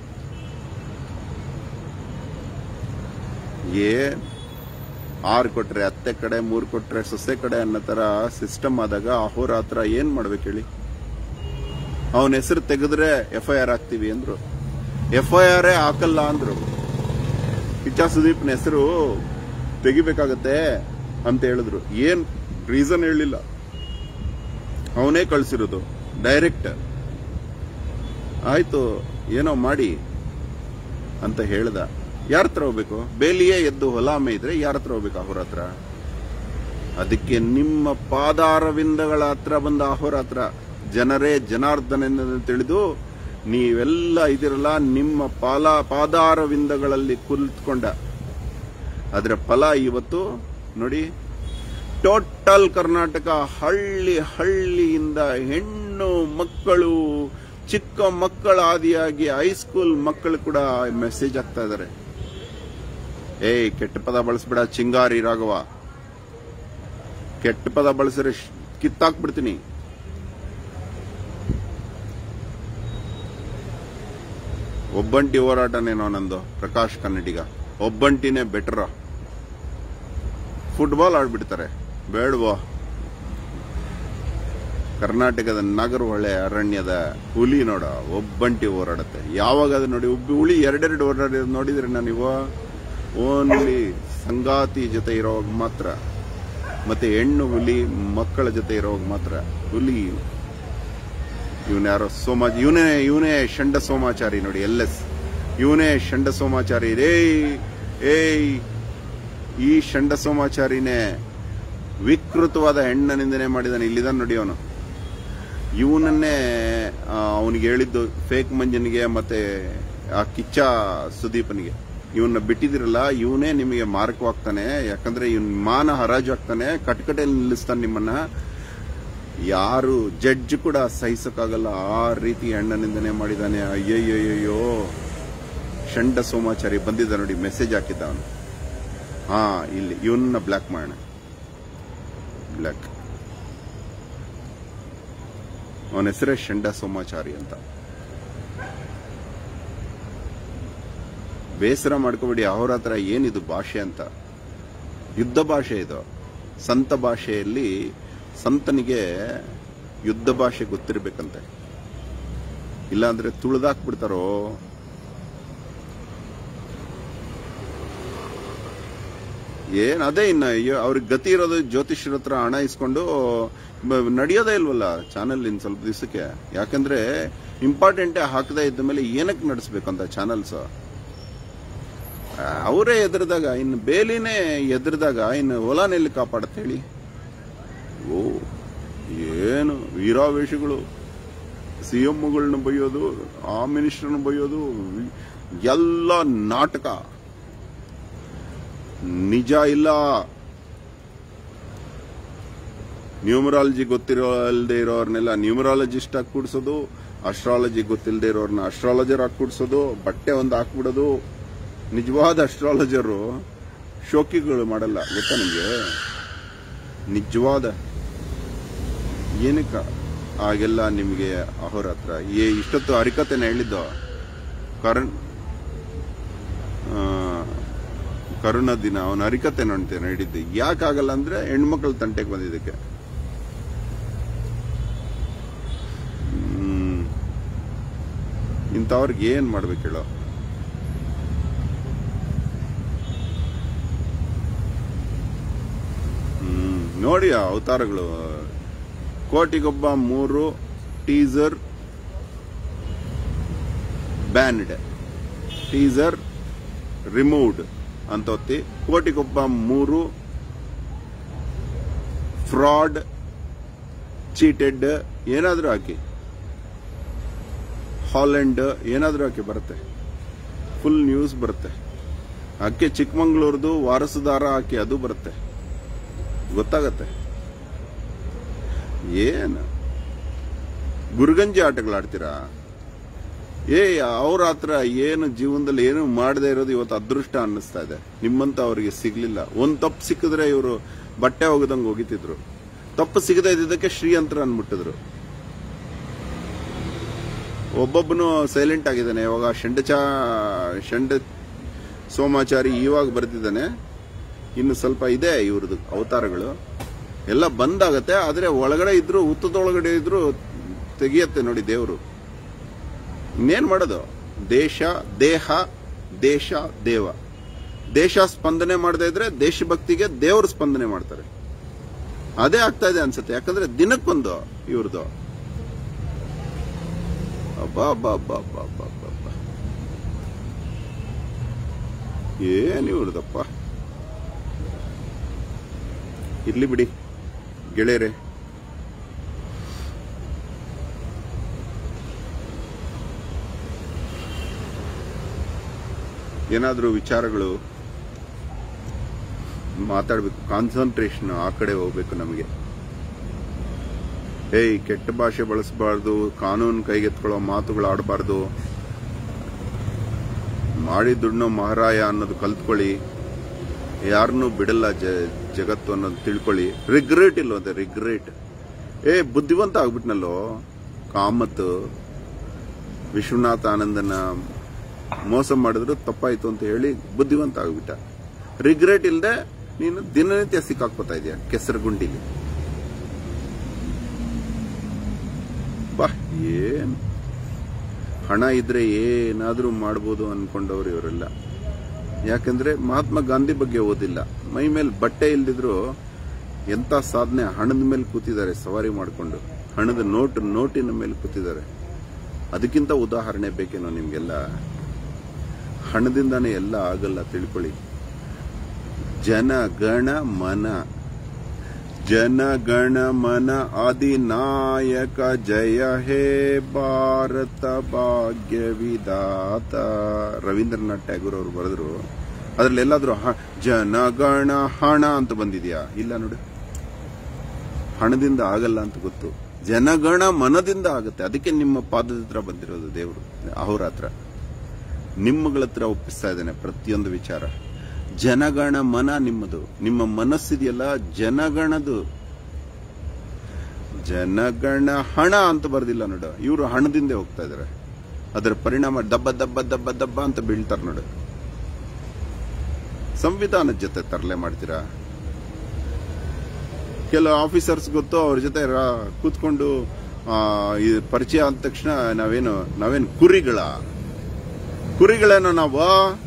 ಏ, ಆರು ಕೊಟ್ರೆ ಅತ್ತೆ ಕಡೆ, ಮೂರು ಕೊಟ್ರೆ ಸೊಸೆ ಕಡೆ ಅನ್ನೋ ತರ ಸಿಸ್ಟಮ್ ಆದಾಗ ಅಹೋರಾತ್ರ ಏನ್ ಮಾಡ್ಬೇಕು ಹೇಳಿ? ಅವನ ಹೆಸರು ತೆಗೆದ್ರೆ ಎಫ್ ಐ ಆರ್ ಹಾಕ್ತಿವಿ ಅಂದ್ರು. ಎಫ್ ಐ ಆರ್ ಹಾಕಲ್ಲ ಅಂದ್ರು. ಕಿಚ್ಚ ಸುದೀಪ್ನ ಹೆಸರು ತೆಗಿಬೇಕಾಗತ್ತೆ ಅಂತ ಹೇಳಿದ್ರು. ಏನ್ ರೀಸನ್ ಹೇಳಿಲ್ಲ. ಅವನೇ ಕಳ್ಸಿರೋದು ಡೈರೆಕ್ಟ್. ಆಯ್ತು ಏನೋ ಮಾಡಿ ಅಂತ ಹೇಳ್ದ. ಯಾರ ಹತ್ರ ಹೋಗ್ಬೇಕು? ಬೇಲಿಯೇ ಎದ್ದು ಹೊಲಾಮೆ ಇದ್ರೆ ಯಾರ ಹತ್ರ ಹೋಗ್ಬೇಕು? ಅಹೋರಾತ್ರ. ಅದಕ್ಕೆ ನಿಮ್ಮ ಪಾದಾರವಿಂದಗಳ ಹತ್ರ ಬಂದ ಅಹೋರಾತ್ರ. ಜನರೇ ಜನಾರ್ದನೆಂದು ತಿಳಿದು ನೀವೆಲ್ಲ ಇದಿರಲ್ಲ, ನಿಮ್ಮ ಪಾಲ ಪಾದಾರವಿಂದಗಳಲ್ಲಿ ಕುಳಿತುಕೊಂಡ ಅದರ ಫಲ ಇವತ್ತು ನೋಡಿ. ಟೋಟಲ್ ಕರ್ನಾಟಕ ಹಳ್ಳಿ ಹಳ್ಳಿಯಿಂದ ಹೆಣ್ಣು ಮಕ್ಕಳು, ಚಿಕ್ಕ ಮಕ್ಕಳ ಆದಿಯಾಗಿ ಹೈಸ್ಕೂಲ್ ಮಕ್ಕಳು ಕೂಡ ಮೆಸೇಜ್ ಆಗ್ತಾ ಇದಾರೆ. ಏಯ್ ಕೆಟ್ಟ ಪದ ಬಳಸ್ಬೇಡ ಚಿಂಗಾರಿ ರಾಘವ, ಕೆಟ್ಟ ಪದ ಬಳಸಿದ್ರೆ ಕಿತ್ತಾಕ್ಬಿಡ್ತೀನಿ. ಒಬ್ಬಂಟಿ ಹೋರಾಟನೇನೋ ನಂದು ಪ್ರಕಾಶ್ ಕನ್ನಡಿಗ, ಒಬ್ಬಂಟಿನೇ ಬೆಟರ್. ಫುಟ್ಬಾಲ್ ಆಡ್ಬಿಡ್ತಾರೆ, ಬೇಡವೋ. ಕರ್ನಾಟಕದ ನಾಗರಹೊಳೆ ಅರಣ್ಯದ ಹುಲಿ ನೋಡ ಒಬ್ಬಂಟಿ ಹೋರಾಡುತ್ತೆ. ಯಾವಾಗ ಅದು ನೋಡಿ, ಒಬ್ಬ ಹುಲಿ ಎರಡೆರಡು ಹೋರಾಡ ನೋಡಿದ್ರೆ ನೀವು ಓನ್ಲಿ ಸಂಗಾತಿ ಜೊತೆ ಇರೋವಾಗ ಮಾತ್ರ, ಮತ್ತೆ ಹೆಣ್ಣು ಹುಲಿ ಮಕ್ಕಳ ಜೊತೆ ಇರೋವಾಗ ಮಾತ್ರ ಹುಲಿ. ಇವನ್ಯಾರೋ ಸೋಮಾ ಇವನೇ ಇವನೇ ಷಂಡ ಸೋಮಾಚಾರಿ ನೋಡಿ, ಎಲ್ ಎಸ್ ಇವನೇ ಷಂಡ ಸೋಮಾಚಾರಿ. ಏಯ್ ಏಯ್ ಈ ಷಂಡ ಸೋಮಾಚಾರಿನೇ ವಿಕೃತವಾದ ಹೆಣ್ಣ ನಿಂದನೆ ಮಾಡಿದಾನೆ. ಇಲ್ಲಿದಾನೆ ನೋಡಿ ಅವನು. ಇವನನ್ನೇ ಅವನಿಗೆ ಹೇಳಿದ್ದು ಫೇಕ್ ಮಂಜನಿಗೆ ಮತ್ತೆ ಆ ಕಿಚ್ಚ ಸುದೀಪನಿಗೆ, ಇವನ್ನ ಬಿಟ್ಟಿದಿರಲ್ಲ ಇವನೇ ನಿಮಗೆ ಮಾರಕವಾಗ್ತಾನೆ. ಯಾಕಂದ್ರೆ ಇವನ್ ಮಾನ ಹರಾಜು ಆಗ್ತಾನೆ, ಕಟ್ಕಟೆಯಲ್ಲಿ ನಿಲ್ಲಿಸ್ತಾನೆ ನಿಮ್ಮನ್ನ. ಯಾರು ಜಡ್ಜ್ ಕೂಡ ಸಹಿಸಕ್ಕಾಗಲ್ಲ, ಆ ರೀತಿ ಹೆಣ್ಣ ನಿಂದನೆ ಮಾಡಿದಾನೆ. ಅಯ್ಯಯ್ಯಯ್ಯೋ, ಷಂಡ ಸೋಮಾಚಾರಿ ಬಂದಿದ್ದ ನೋಡಿ, ಮೆಸೇಜ್ ಹಾಕಿದ್ದ ಅವನು. ಹಾ, ಇಲ್ಲಿ ಇವನ್ನ ಬ್ಲಾಕ್ ಮಾಡೋಣ. ಬ್ಲಾಕ್ ಅವನ ಹೆಸರೇ ಷಂಡ ಸೋಮಾಚಾರಿ ಅಂತ. ಬೇಸರ ಮಾಡ್ಕೋಬೇಡಿ, ಅವ್ರ ಹತ್ರ ಏನಿದು ಭಾಷೆ ಅಂತ. ಯುದ್ಧ ಭಾಷೆ ಇದು. ಸಂತ ಭಾಷೆಯಲ್ಲಿ ಸಂತನಿಗೆ ಯುದ್ಧ ಭಾಷೆ ಗೊತ್ತಿರ್ಬೇಕಂತೆ, ಇಲ್ಲಾಂದ್ರೆ ತುಳಿದಾಕ್ಬಿಡ್ತಾರೋ. ಏನ್ ಅದೇ ಇನ್ನ ಅವ್ರಿಗೆ ಗತಿ ಇರೋದು ಜ್ಯೋತಿಷ್ಯರ ಹತ್ರ ಹಣ ಇಸ್ಕೊಂಡು ನಡೆಯೋದೇ ಇಲ್ವಲ್ಲ ಚಾನೆಲ್ ಇನ್ ಸ್ವಲ್ಪ ದಿವಸಕ್ಕೆ. ಯಾಕಂದ್ರೆ ಇಂಪಾರ್ಟೆಂಟೇ ಹಾಕದೇ ಇದ್ದ ಮೇಲೆ ಏನಕ್ಕೆ ನಡೆಸ್ಬೇಕಂತ ಚಾನೆಲ್ಸ್. ಅವರೇ ಎದುರಿದಾಗ, ಇನ್ನು ಬೇಲಿನೇ ಎದುರಿದಾಗ ಇನ್ನು ಹೊಲನೆಲ್ಲಿ ಕಾಪಾಡತ್ತೆ ಹೇಳಿ. ಓ ಏನು ವೀರಾವೇಶಗಳು, ಸಿಎಂಗಳನ್ನ ಬೈಯೋದು, ಆ ಮಿನಿಸ್ಟರ್ನ ಬೈಯೋದು, ಎಲ್ಲ ನಾಟಕ, ನಿಜ ಇಲ್ಲ. ನ್ಯೂಮರಾಲಜಿ ಗೊತ್ತಿರೋ ಇಲ್ಲದೆ ಇರೋರ್ನೆಲ್ಲ ನ್ಯೂಮರಾಲಜಿಸ್ಟ್ ಆಗಿ ಕೂಡ್ಸೋದು, ಅಸ್ಟ್ರಾಲಜಿ ಗೊತ್ತಿಲ್ಲದೆ ಇರೋರ್ನ ಅಸ್ಟ್ರಾಲಜರ್ ಆಗಿ ಕೂಡ್ಸೋದು, ಬಟ್ಟೆ ಒಂದು ಹಾಕ್ಬಿಡೋದು. ನಿಜವಾದ ಅಸ್ಟ್ರಾಲಜರು ಶೋಕಿಗಳು ಮಾಡಲ್ಲ, ಗೊತ್ತಾ ನಿಮಗೆ? ನಿಜವಾದ ಏನಕ್ಕ ಆಗೆಲ್ಲ ನಿಮಗೆ ಅವರ ಹತ್ರ ಇಷ್ಟೊತ್ತು ಹರಿಕತೆನ ಹೇಳಿದ್ದು. ಕರಣ್ ಕರುಣ ದಿನ ಅವನ ಹರಿಕತೆ ನೋಡ್ತೇನೆ ಹೇಳಿದ್ದು. ಯಾಕಾಗಲ್ಲ ಅಂದ್ರೆ ಹೆಣ್ಮಕ್ಳು ತಂಟೆಗೆ ಬಂದಿದ್ದಕ್ಕೆ. ಹ್ಮ್ ಇಂಥವ್ರಿಗೆ ಏನ್ ಮಾಡ್ಬೇಕು ಹೇಳೋ? ಹ್ಮ್ ನೋಡಿ ಅವತಾರಗಳು. ಕೋಟಿಗೊಬ್ಬ ಮೂರು ಟೀಸರ್ ಬ್ಯಾನ್ಡ್, ಟೀಸರ್ ರಿಮೂವ್ಡ್ ಅಂತ ಒತ್ತಿ, ಕೋಟಿಗೊಬ್ಬ ಮೂರು ಫ್ರಾಡ್ ಚೀಟೆಡ್ ಏನಾದ್ರೂ ಹಾಕಿ, ಹಾಲೆಂಡ್ ಏನಾದ್ರೂ ಹಾಕಿ ಬರುತ್ತೆ, ಫುಲ್ ನ್ಯೂಸ್ ಬರುತ್ತೆ. ಅಕ್ಕೆ ಚಿಕ್ಕಮಂಗ್ಳೂರ್ದು ವಾರಸುದಾರ ಹಾಕಿ ಅದು ಬರುತ್ತೆ, ಗೊತ್ತಾಗತ್ತೆ. ಏನು ಗುರುಗಂಜಿ ಆಟಗಳಾಡ್ತೀರಾ? ಏ ಅವ್ರ ಹತ್ರ ಏನು ಜೀವನದಲ್ಲಿ ಏನು ಮಾಡದೇ ಇರೋದು ಇವತ್ತು ಅದೃಷ್ಟ ಅನ್ನಿಸ್ತಾ ಇದೆ. ನಿಮ್ಮಂತ ಅವರಿಗೆ ಸಿಗ್ಲಿಲ್ಲ. ಒಂದ್ ತಪ್ಪು ಸಿಕ್ಕಿದ್ರೆ ಇವರು ಬಟ್ಟೆ ಹೋಗದಂಗೆ ಹೋಗಿತಿದ್ರು. ತಪ್ಪು ಸಿಗದೇ ಇದ್ದಿದ್ದಕ್ಕೆ ಶ್ರೀಯಂತ್ರ ಅನ್ಬಿಟ್ಟಿದ್ರು. ಒಬ್ಬೊಬ್ಬನು ಸೈಲೆಂಟ್ ಆಗಿದ್ದಾನೆ. ಇವಾಗ ಶಂಡಚಾ ಶಂಡ ಸೋಮಾಚಾರಿ ಇವಾಗ ಬರ್ತಿದ್ದಾನೆ. ಇನ್ನು ಸ್ವಲ್ಪ ಇದೆ ಇವ್ರದ್ದು ಅವತಾರಗಳು ಎಲ್ಲ ಬಂದಾಗತ್ತೆ. ಆದ್ರೆ ಒಳಗಡೆ ಇದ್ರು, ಹುತ್ತದೊಳಗಡೆ ಇದ್ರು ತೆಗಿಯತ್ತೆ ನೋಡಿ ದೇವರು. ಇನ್ನೇನ್ ಮಾಡೋದು? ದೇಶ ದೇಹ, ದೇಶ ದೇವ. ದೇಶ ಸ್ಪಂದನೆ ಮಾಡದೇ ಇದ್ರೆ ದೇಶಭಕ್ತಿಗೆ ದೇವರು ಸ್ಪಂದನೆ ಮಾಡ್ತಾರೆ. ಅದೇ ಆಗ್ತಾ ಇದೆ ಅನ್ಸುತ್ತೆ. ಯಾಕಂದ್ರೆ ದಿನಕ್ಕೊಂದು ಇವ್ರದ್ದು. ಅಬ್ಬಾ ಅಬ್ಬಾ ಅಬ್ಬಾ ಅಬ್ಬಾ ಅಬ್ಬಾ ಅಬ್ಬಾ ಏನ್ ಇವ್ರದಪ್ಪ. ಇರ್ಲಿ ಬಿಡಿ ಗೆಳೆಯರೆ. ಏನಾದ್ರೂ ವಿಚಾರಗಳು ಮಾತಾಡಬೇಕು. ಕಾನ್ಸಂಟ್ರೇಷನ್ ಆ ಕಡೆ ಹೋಗ್ಬೇಕು ನಮಗೆ. ಏಯ್ ಕೆಟ್ಟ ಭಾಷೆ ಬಳಸಬಾರ್ದು, ಕಾನೂನು ಕೈಗೆತ್ಕೊಳ್ಳೋ ಮಾತುಗಳು ಆಡಬಾರ್ದು, ಮಾಡಿ ದುಡ್ಡೋ ಮಹಾರಾಯ ಅನ್ನೋದು ಕಲ್ತ್ಕೊಳ್ಳಿ. ಯಾರನ್ನೂ ಬಿಡಲ್ಲ ಜಗತ್ತು ಅನ್ನೋದು ತಿಳ್ಕೊಳ್ಳಿ. ರಿಗ್ರೆಟ್ ಇಲ್ವಂತೆ, ರಿಗ್ರೆಟ್. ಏ ಬುದ್ಧಿವಂತ ಆಗ್ಬಿಟ್ನಲ್ಲೋ ಕಾಮತ್. ವಿಶ್ವನಾಥ ಆನಂದನ ಮೋಸ ಮಾಡಿದ್ರು ತಪ್ಪಾಯ್ತು ಅಂತ ಹೇಳಿ ಬುದ್ಧಿವಂತ ಆಗ್ಬಿಟ್ಟ. ರಿಗ್ರೆಟ್ ಇಲ್ಲದೆ ನೀನು ದಿನನಿತ್ಯ ಸಿಕ್ಕಾಕ್ಕೋತಾ ಇದೆಯಾ ಕೆಸರು ಗುಂಡಿಲಿ. ಬಾ, ಏನ್ ಹಣ ಇದ್ರೆ ಏನಾದ್ರೂ ಮಾಡ್ಬೋದು ಅನ್ಕೊಂಡವ್ರು ಇವರೆಲ್ಲ. ಯಾಕಂದ್ರೆ ಮಹಾತ್ಮ ಗಾಂಧಿ ಬಗ್ಗೆ ಓದಿಲ್ಲ. ಮೈ ಮೇಲೆ ಬಟ್ಟೆ ಇಲ್ದಿದ್ರು ಎಂತ ಸಾಧನೆ, ಹಣದ ಮೇಲೆ ಕೂತಿದ್ದಾರೆ ಸವಾರಿ ಮಾಡಿಕೊಂಡು, ಹಣದ ನೋಟ್ ನೋಟಿನ ಮೇಲೆ ಕೂತಿದ್ದಾರೆ. ಅದಕ್ಕಿಂತ ಉದಾಹರಣೆ ಬೇಕೇನೋ ನಿಮ್ಗೆಲ್ಲ? ಹಣದಿಂದಾನೇ ಎಲ್ಲ ಆಗಲ್ಲ, ತಿಳ್ಕೊಳ್ಳಿ. ಜನ ಗಣ ಮನ, ಜನ ಗಣ ಮನ ಅಧಿನಾಯಕ ಜಯ ಹೇ ಭಾರತ ಭಾಗ್ಯ ವಿಧಾತ. ರವೀಂದ್ರನಾಥ್ ಟ್ಯಾಗೂರ್ ಅವರು ಬರೆದ್ರು. ಅದ್ರಲ್ಲಿ ಎಲ್ಲಾದ್ರೂ ಜನಗಣ ಹಣ ಅಂತ ಬಂದಿದ್ಯಾ? ಇಲ್ಲ ನೋಡಿ. ಹಣದಿಂದ ಆಗಲ್ಲ ಅಂತ ಗೊತ್ತು, ಜನಗಣ ಮನದಿಂದ ಆಗುತ್ತೆ. ಅದಕ್ಕೆ ನಿಮ್ಮ ಪಾದದ ಹತ್ರ ಬಂದಿರೋದು ದೇವರು ಅಹೋರಾತ್ರ. ನಿಮ್ಮಗಳ ಹತ್ರ ಒಪ್ಪಿಸ್ತಾ ಇದ್ದೇನೆ ಪ್ರತಿಯೊಂದು ವಿಚಾರ. ಜನಗಣ ಮನ ನಿಮ್ಮದು, ನಿಮ್ಮ ಮನಸ್ಸಿದೆಯಲ್ಲ ಜನಗಣದು. ಜನಗಣ ಹಣ ಅಂತ ಬರ್ದಿಲ್ಲ ನೋಡು. ಇವರು ಹಣದಿಂದ ಹೋಗ್ತಾ ಇದಾರೆ. ಅದರ ಪರಿಣಾಮ ದಬ್ಬ ದಬ್ಬ ದಬ್ಬ ದಬ್ಬ ಅಂತ ಬೀಳ್ತಾರೆ ನೋಡು. ಸಂವಿಧಾನದ ಜೊತೆ ತರಲೆ ಮಾಡ್ತೀರಾ? ಕೆಲವು ಆಫೀಸರ್ಸ್ ಗೊತ್ತು, ಅವ್ರ ಜೊತೆ ಕೂತ್ಕೊಂಡು ಪರಿಚಯ ಆದ ತಕ್ಷಣ ನಾವೇನು ನಾವೇನು ಕುರಿಗಳ ಕುರಿಗಳೇನೋ ನಾವು?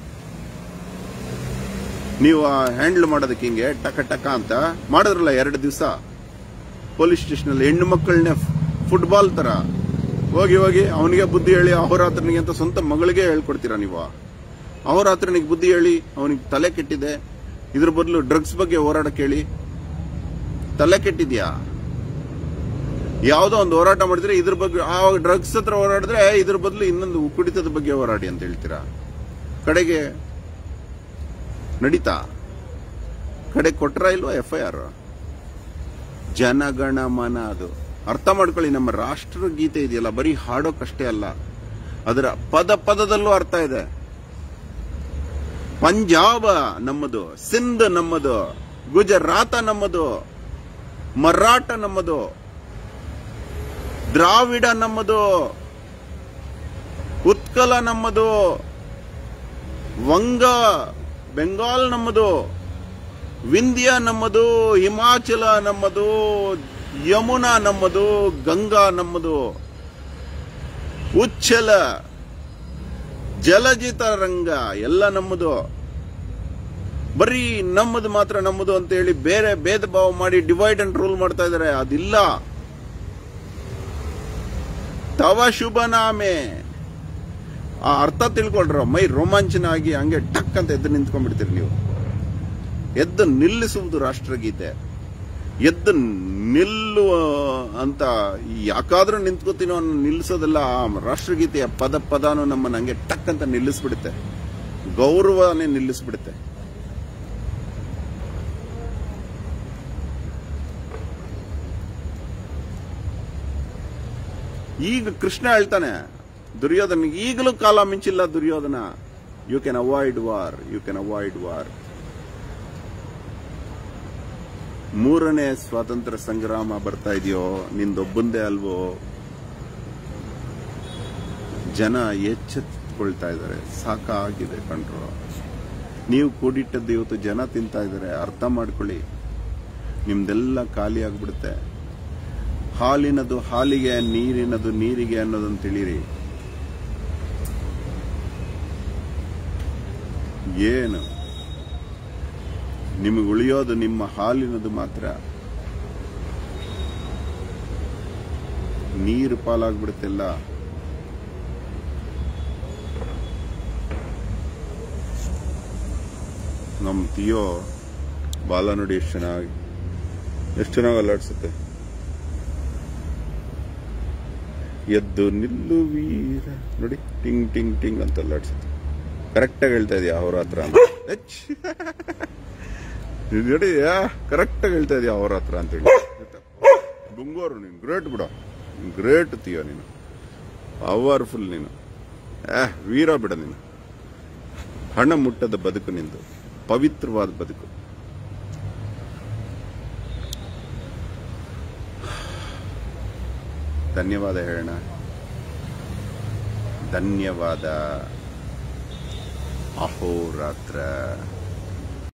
ನೀವು ಹ್ಯಾಂಡಲ್ ಮಾಡೋದಕ್ಕೆ ಹಿಂಗೆ ಟಕ ಟಕ ಅಂತ ಮಾಡಿದ್ರಲ್ಲ ಎರಡು ದಿವಸ ಪೊಲೀಸ್ ಸ್ಟೇಷನ್ ಅಲ್ಲಿ. ಹೆಣ್ಣು ಮಕ್ಕಳನ್ನೇ ಫುಟ್ಬಾಲ್ ತರ ಹೋಗಿ ಹೋಗಿ ಅವನಿಗೆ ಬುದ್ಧಿ ಹೇಳಿ, ಅಹೋರಾತ್ರನಿಗೆ ಅಂತ ಸ್ವಂತ ಮಗಳಿಗೆ ಹೇಳ್ಕೊಡ್ತೀರಾ ನೀವು? ಅಹೋರಾತ್ರನಿಗೆ ಬುದ್ಧಿ ಹೇಳಿ, ಅವನಿಗೆ ತಲೆ ಕೆಟ್ಟಿದೆ, ಇದ್ರ ಬದಲು ಡ್ರಗ್ಸ್ ಬಗ್ಗೆ ಹೋರಾಡಕ್ಕೆ ಹೇಳಿ. ತಲೆ ಕೆಟ್ಟಿದ್ಯಾ? ಯಾವುದೋ ಒಂದು ಹೋರಾಟ ಮಾಡಿದ್ರೆ ಇದ್ರ ಬಗ್ಗೆ, ಆ ಡ್ರಗ್ಸ್ ಹತ್ರ ಹೋರಾಡಿದ್ರೆ ಇದ್ರ ಬದಲು ಇನ್ನೊಂದು ಕುಡಿತದ ಬಗ್ಗೆ ಹೋರಾಡಿ ಅಂತ ಹೇಳ್ತೀರಾ? ಕಡೆಗೆ ನಡೀತಾ? ಕಡೆ ಕೊಟ್ರ ಇಲ್ವಾ ಎಫ್ ಐ ಆರ್? ಜನಗಣ ಮನ ಅದು ಅರ್ಥ ಮಾಡ್ಕೊಳ್ಳಿ. ನಮ್ಮ ರಾಷ್ಟ್ರಗೀತೆ ಇದೆಯಲ್ಲ, ಬರೀ ಹಾಡೋಕಷ್ಟೇ ಅಲ್ಲ, ಅದರ ಪದ ಪದದಲ್ಲೂ ಅರ್ಥ ಇದೆ. ಪಂಜಾಬ ನಮ್ಮದು, ಸಿಂಧ್ ನಮ್ಮದು, ಗುಜರಾತ ನಮ್ಮದು, ಮರಾಠ ನಮ್ಮದು, ದ್ರಾವಿಡ ನಮ್ಮದು, ಉತ್ಕಲ ನಮ್ಮದು, ವಂಗ ಬೆಂಗಾಲ್ ನಮ್ಮದು, ವಿಂಧ್ಯ ನಮ್ಮದು, ಹಿಮಾಚಲ ನಮ್ಮದು, ಯಮುನಾ ನಮ್ಮದು, ಗಂಗಾ ನಮ್ಮದು, ಉಚ್ಛಲ, ಜಲಜಿತ ರಂಗ ಎಲ್ಲ ನಮ್ಮದು. ಬರೀ ನಮ್ಮದು ಮಾತ್ರ ನಮ್ಮದು ಅಂತ ಹೇಳಿ ಬೇರೆ ಭೇದ ಭಾವ ಮಾಡಿ ಡಿವೈಡ್ ಅಂಡ್ ರೂಲ್ ಮಾಡ್ತಾ ಇದಾರೆ. ಅದಿಲ್ಲ. ತವ ಶುಭ ನಾಮೆ, ಆ ಅರ್ಥ ತಿಳ್ಕೊಳ್ರ. ಮೈ ರೋಮಾಂಚನ ಆಗಿ ಹಂಗೆ ಟಕ್ ಅಂತ ಎದ್ದು ನಿಂತ್ಕೊಂಡ್ಬಿಡ್ತೀರಿ ನೀವು. ಎದ್ದು ನಿಲ್ಲಿಸುವುದು ರಾಷ್ಟ್ರಗೀತೆ. ಎದ್ದು ನಿಲ್ಲುವ ಅಂತ ಯಾಕಾದ್ರೂ ನಿಂತ್ಕೋತೀನೋ ಅನ್ನೋ ನಿಲ್ಲಿಸೋದೆಲ್ಲ ಆ ರಾಷ್ಟ್ರಗೀತೆಯ ಪದ ಪದಾನು ನಮ್ಮನ್ನ ಹಂಗೆ ಟಕ್ ಅಂತ ನಿಲ್ಲಿಸ್ಬಿಡುತ್ತೆ. ಗೌರವನೇ ನಿಲ್ಲಿಸ್ಬಿಡುತ್ತೆ. ಈಗ ಕೃಷ್ಣ ಹೇಳ್ತಾನೆ ದುರ್ಯೋಧನಿಗೆ, ಈಗಲೂ ಕಾಲ ಮಿಂಚಿಲ್ಲ Duryodhana. You can avoid war, you can avoid war. ಮೂರನೇ ಸ್ವಾತಂತ್ರ್ಯ ಸಂಗ್ರಾಮ ಬರ್ತಾ ಇದೆಯೋ, ನಿಂದೊಬ್ಬಂದೇ ಅಲ್ವೋ? ಜನ ಎಚ್ಚೆತ್ಕೊಳ್ತಾ ಇದ್ದಾರೆ. ಸಾಕಾಗಿದೆ ಕಣ್ರು. ನೀವು ಕೂಡಿಟ್ಟದ್ದು ಇವತ್ತು ಜನ ತಿಂತಾ ಇದ್ದಾರೆ. ಅರ್ಥ ಮಾಡ್ಕೊಳ್ಳಿ. ನಿಮ್ದೆಲ್ಲ ಖಾಲಿ ಆಗ್ಬಿಡುತ್ತೆ. ಹಾಲಿನದು ಹಾಲಿಗೆ, ನೀರಿನದು ನೀರಿಗೆ ಅನ್ನೋದನ್ನು ತಿಳಿರಿ. ಏನು ನಿಮಗೆ ಉಳಿಯೋದು ನಿಮ್ಮ ಹಾಲಿನದು ಮಾತ್ರ. ನೀರು ಪಾಲಾಗ್ಬಿಡುತ್ತೆಲ್ಲ. ನಮ್ ತಿಯೋ ಬಾಲ ನೋಡಿ ಎಷ್ಟು ಚೆನ್ನಾಗಿ ಎಷ್ಟು ಚೆನ್ನಾಗಿ ಅಲ್ಲಾಡ್ಸುತ್ತೆ. ಎದ್ದು ನಿಲ್ಲು ವೀರ ನೋಡಿ, ಟಿಂಗ್ ಟಿಂಗ್ ಟಿಂಗ್ ಅಂತ ಅಲ್ಲಾಡ್ಸುತ್ತೆ. ಕರೆಕ್ಟಾಗಿ ಹೇಳ್ತಾ ಇದೆಯಾ ಅವ್ರ ಹತ್ರ? ನೋಡಿ ಕರೆಕ್ಟಾಗಿ ಹೇಳ್ತಾ ಇದೆಯಾ ಅವ್ರ ಹತ್ರ ಅಂತ ಹೇಳಿ. ತುಂಗೋರು ನೀನು ಗ್ರೇಟ್ ಬಿಡ, ಗ್ರೇಟ್ ತೀಯ ನೀನು, ಪವರ್ಫುಲ್ ನೀನು, ಏ ವೀರ ಬಿಡ ನೀನು. ಹಣ ಮುಟ್ಟದ ಬದುಕು ನಿಂದು, ಪವಿತ್ರವಾದ ಬದುಕು. ಧನ್ಯವಾದ ಹೇಳೋಣ, ಧನ್ಯವಾದ. ಅಹೋರಾತ್ರ.